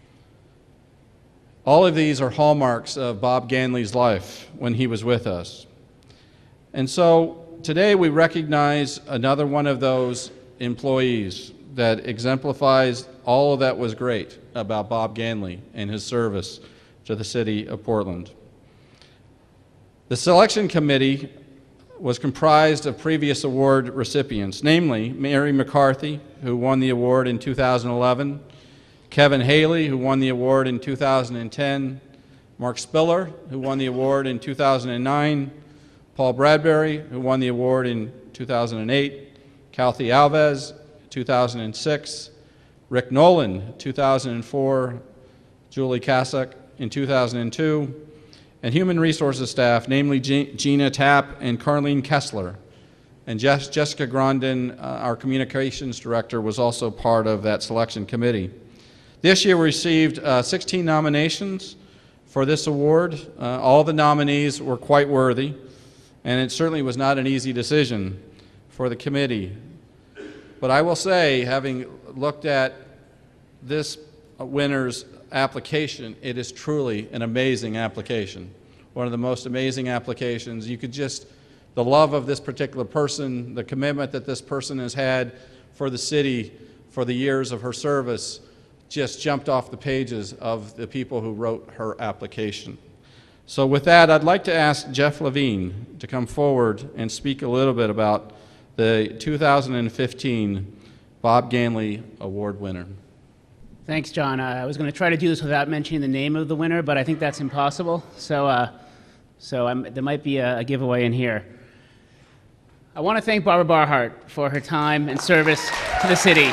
Speaker 1: All of these are hallmarks of Bob Ganley's life when he was with us. And so today we recognize another one of those employees that exemplifies all that was great about Bob Ganley and his service to the city of Portland. The selection committee was comprised of previous award recipients, namely Mary McCarthy, who won the award in 2011, Kevin Haley, who won the award in 2010, Mark Spiller, who won the award in 2009, Paul Bradbury, who won the award in 2008, Kathy Alves, 2006, Rick Nolan, 2004, Julie Kasek in 2002, and human resources staff, namely Gina Tapp and Carlene Kessler. And Jessica Grondin, our communications director, was also part of that selection committee. This year we received 16 nominations for this award. All the nominees were quite worthy, and it certainly was not an easy decision for the committee. But I will say, having looked at this winner's application, it is truly an amazing application. One of the most amazing applications. You could just, the love of this particular person, the commitment that this person has had for the city for the years of her service, just jumped off the pages of the people who wrote her application. So with that, I'd like to ask Jeff Levine to come forward and speak a little bit about the 2015 Bob Ganley Award winner.
Speaker 4: Thanks, John. I was going to try to do this without mentioning the name of the winner, but I think that's impossible. So there might be a giveaway in here. I want to thank Barbara Barhart for her time and service to the city.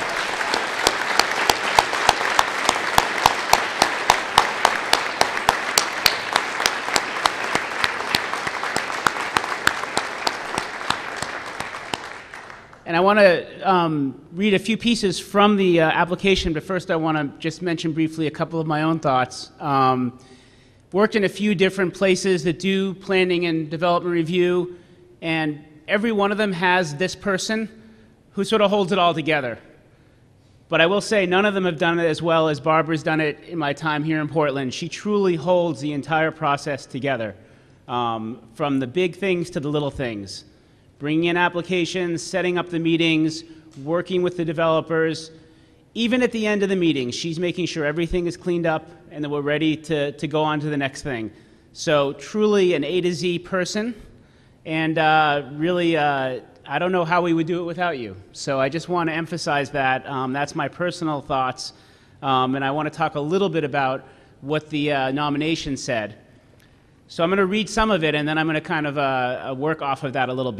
Speaker 4: And I want to read a few pieces from the application, but first I want to just mention briefly a couple of my own thoughts. Worked in a few different places that do planning and development review, and every one of them has this person who sort of holds it all together. But I will say none of them have done it as well as Barbara's done it in my time here in Portland. She truly holds the entire process together, from the big things to the little things. Bringing in applications, setting up the meetings, working with the developers. Even at the end of the meeting, she's making sure everything is cleaned up and that we're ready to go on to the next thing. So truly an A to Z person, and really, I don't know how we would do it without you. So I just want to emphasize that. That's my personal thoughts, and I want to talk a little bit about what the nomination said. So I'm going to read some of it, and then I'm going to kind of work off of that a little bit.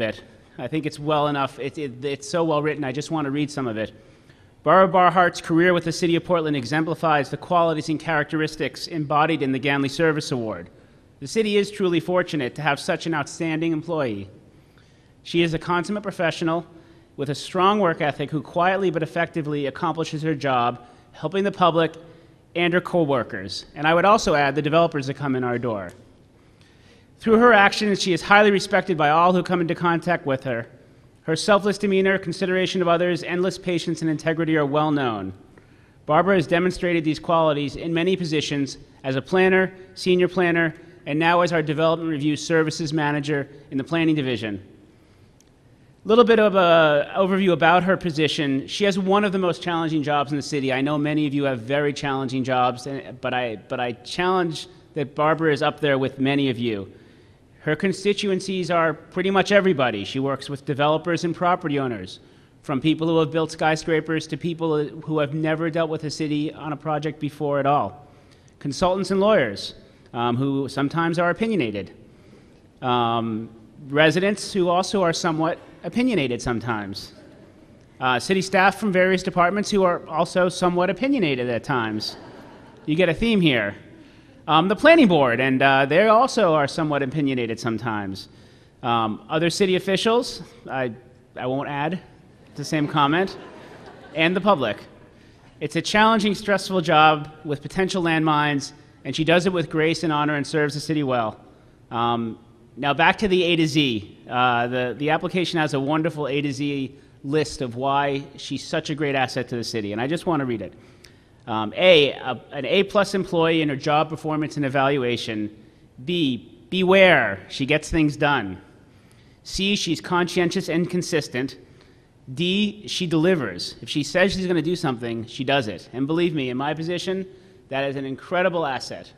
Speaker 4: I think it's well enough. It's so well written, I just want to read some of it. Barbara Barhart's career with the City of Portland exemplifies the qualities and characteristics embodied in the Ganley Service Award. The city is truly fortunate to have such an outstanding employee. She is a consummate professional with a strong work ethic who quietly but effectively accomplishes her job, helping the public and her co-workers. And I would also add the developers that come in our door. Through her actions, she is highly respected by all who come into contact with her. Her selfless demeanor, consideration of others, endless patience, and integrity are well known. Barbara has demonstrated these qualities in many positions as a planner, senior planner, and now as our Development Review Services Manager in the Planning Division. A little bit of an overview about her position. She has one of the most challenging jobs in the city. I know many of you have very challenging jobs, but I challenge that Barbara is up there with many of you. Her constituencies are pretty much everybody. She works with developers and property owners, from people who have built skyscrapers to people who have never dealt with a city on a project before at all. Consultants and lawyers, who sometimes are opinionated. Residents who also are somewhat opinionated sometimes. City staff from various departments who are also somewhat opinionated at times. You get a theme here. The planning board, and they also are somewhat opinionated sometimes. Other city officials, I won't add the same comment, and the public. It's a challenging, stressful job with potential landmines, and she does it with grace and honor and serves the city well. Now back to the A to Z. The application has a wonderful A to Z list of why she's such a great asset to the city, and I just want to read it. An A+ employee in her job performance and evaluation. B, beware, she gets things done. C, she's conscientious and consistent. D, she delivers. If she says she's going to do something, she does it. And believe me, in my position, that is an incredible asset.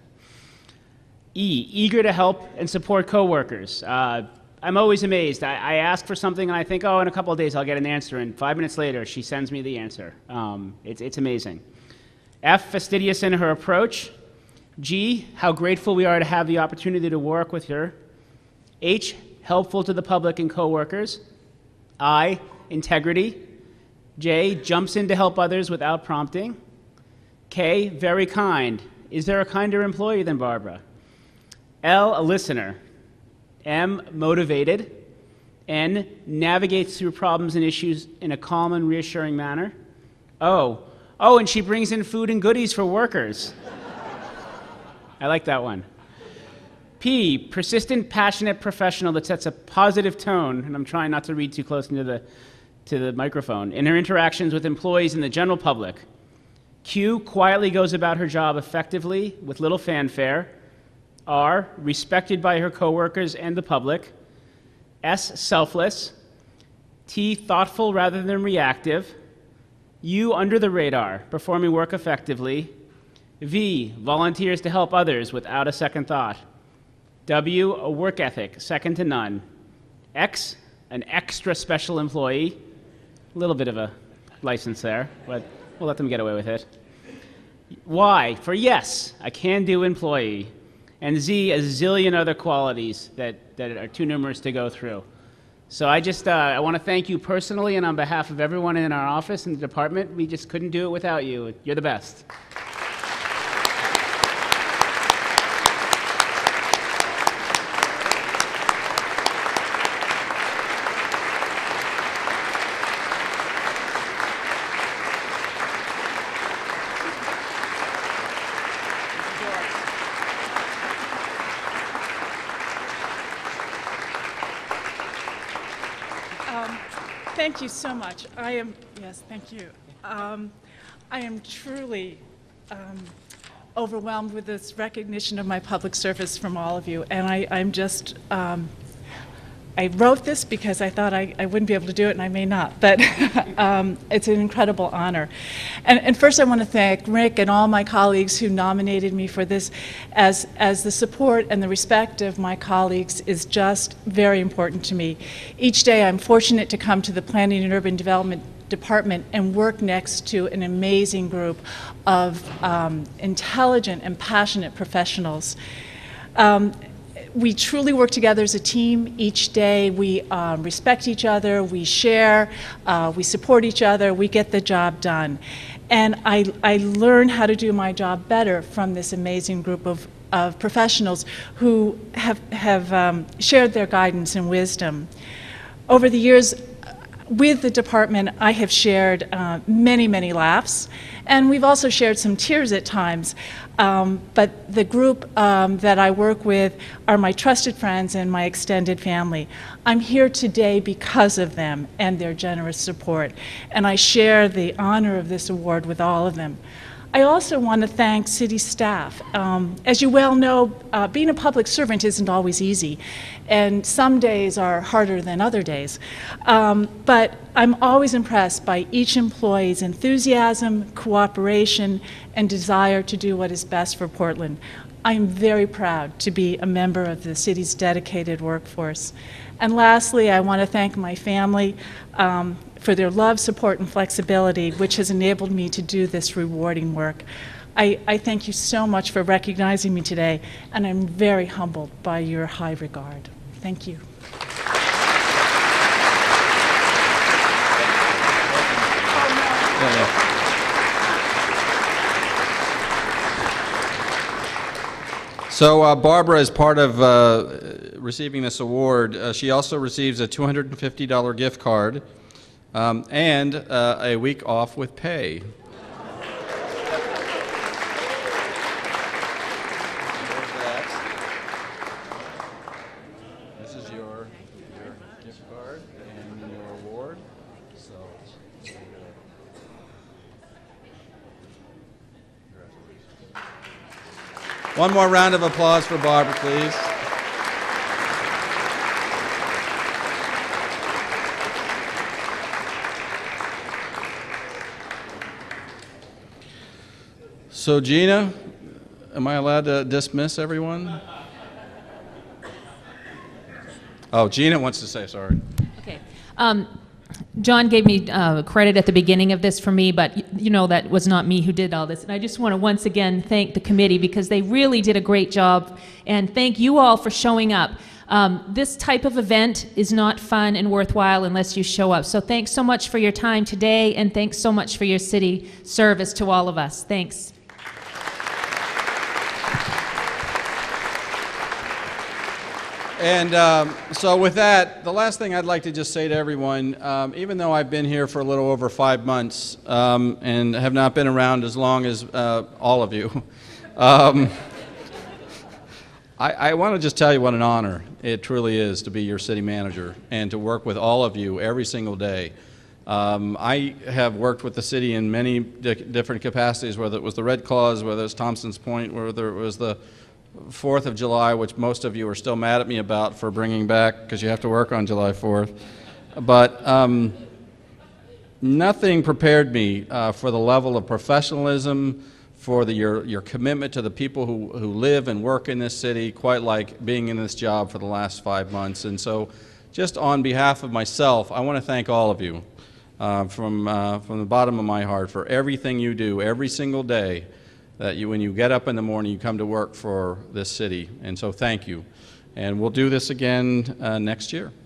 Speaker 4: E, eager to help and support coworkers. I'm always amazed. I ask for something and I think, oh, in a couple of days I'll get an answer, and 5 minutes later she sends me the answer. It's amazing. F, fastidious in her approach. G, how grateful we are to have the opportunity to work with her. H, helpful to the public and coworkers. I, integrity. J, jumps in to help others without prompting. K, very kind. Is there a kinder employee than Barbara? L, a listener. M, motivated. N, navigates through problems and issues in a calm and reassuring manner. O, and she brings in food and goodies for workers. I like that one. P, persistent, passionate professional that sets a positive tone, and I'm trying not to read too close into the microphone, in her interactions with employees and the general public. Q, quietly goes about her job effectively with little fanfare. R, respected by her coworkers and the public. S, selfless. T, thoughtful rather than reactive. U, under the radar, performing work effectively. V, volunteers to help others without a second thought. W, a work ethic, second to none. X, an extra special employee. A little bit of a license there, but we'll let them get away with it. Y, for yes, a can-do employee. And Z, a zillion other qualities that are too numerous to go through. So I want to thank you personally and on behalf of everyone in our office and the department. We just couldn't do it without you. You're the best.
Speaker 7: Thank you so much. Yes, thank you. I am truly overwhelmed with this recognition of my public service from all of you. And I'm just, I wrote this because I thought I wouldn't be able to do it, and I may not, but it's an incredible honor. And first I want to thank Rick and all my colleagues who nominated me for this, as the support and the respect of my colleagues is just very important to me. Each day I'm fortunate to come to the Planning and Urban Development Department and work next to an amazing group of intelligent and passionate professionals. we truly work together as a team each day. We respect each other, we share, we support each other, we get the job done. And I learn how to do my job better from this amazing group of professionals who have shared their guidance and wisdom. Over the years, with the department, I have shared many, many laughs, and we've also shared some tears at times. But the group that I work with are my trusted friends and my extended family. I'm here today because of them and their generous support, and I share the honor of this award with all of them. I also want to thank city staff. As you well know, being a public servant isn't always easy, and some days are harder than other days. But I'm always impressed by each employee's enthusiasm, cooperation, and desire to do what is best for Portland. I'm very proud to be a member of the city's dedicated workforce. And lastly, I want to thank my family for their love, support, and flexibility, which has enabled me to do this rewarding work. I thank you so much for recognizing me today, and I'm very humbled by your high regard. Thank you.
Speaker 1: So Barbara, as part of receiving this award, she also receives a $250 gift card and a week off with pay. This is your gift card and your award. So. One more round of applause for Barbara, please. So Gina, am I allowed to dismiss everyone? Oh, Gina wants to say, sorry.
Speaker 3: Okay. John gave me credit at the beginning of this for me, but you know that was not me who did all this. And I just want to once again thank the committee because they really did a great job, and thank you all for showing up. This type of event is not fun and worthwhile unless you show up. So thanks so much for your time today, and thanks so much for your city service to all of us. Thanks.
Speaker 1: And so with that, the last thing I'd like to just say to everyone, even though I've been here for a little over 5 months and have not been around as long as all of you, I want to just tell you what an honor it truly is to be your city manager and to work with all of you every single day. I have worked with the city in many different capacities, whether it was the Red Claws, whether it was Thompson's Point, whether it was the 4th of July, which most of you are still mad at me about for bringing back because you have to work on July 4th. But nothing prepared me for the level of professionalism, for your commitment to the people who live and work in this city, quite like being in this job for the last 5 months. And so just on behalf of myself, I want to thank all of you from the bottom of my heart for everything you do every single day, that when you get up in the morning, you come to work for this city. And so thank you. And we'll do this again next year.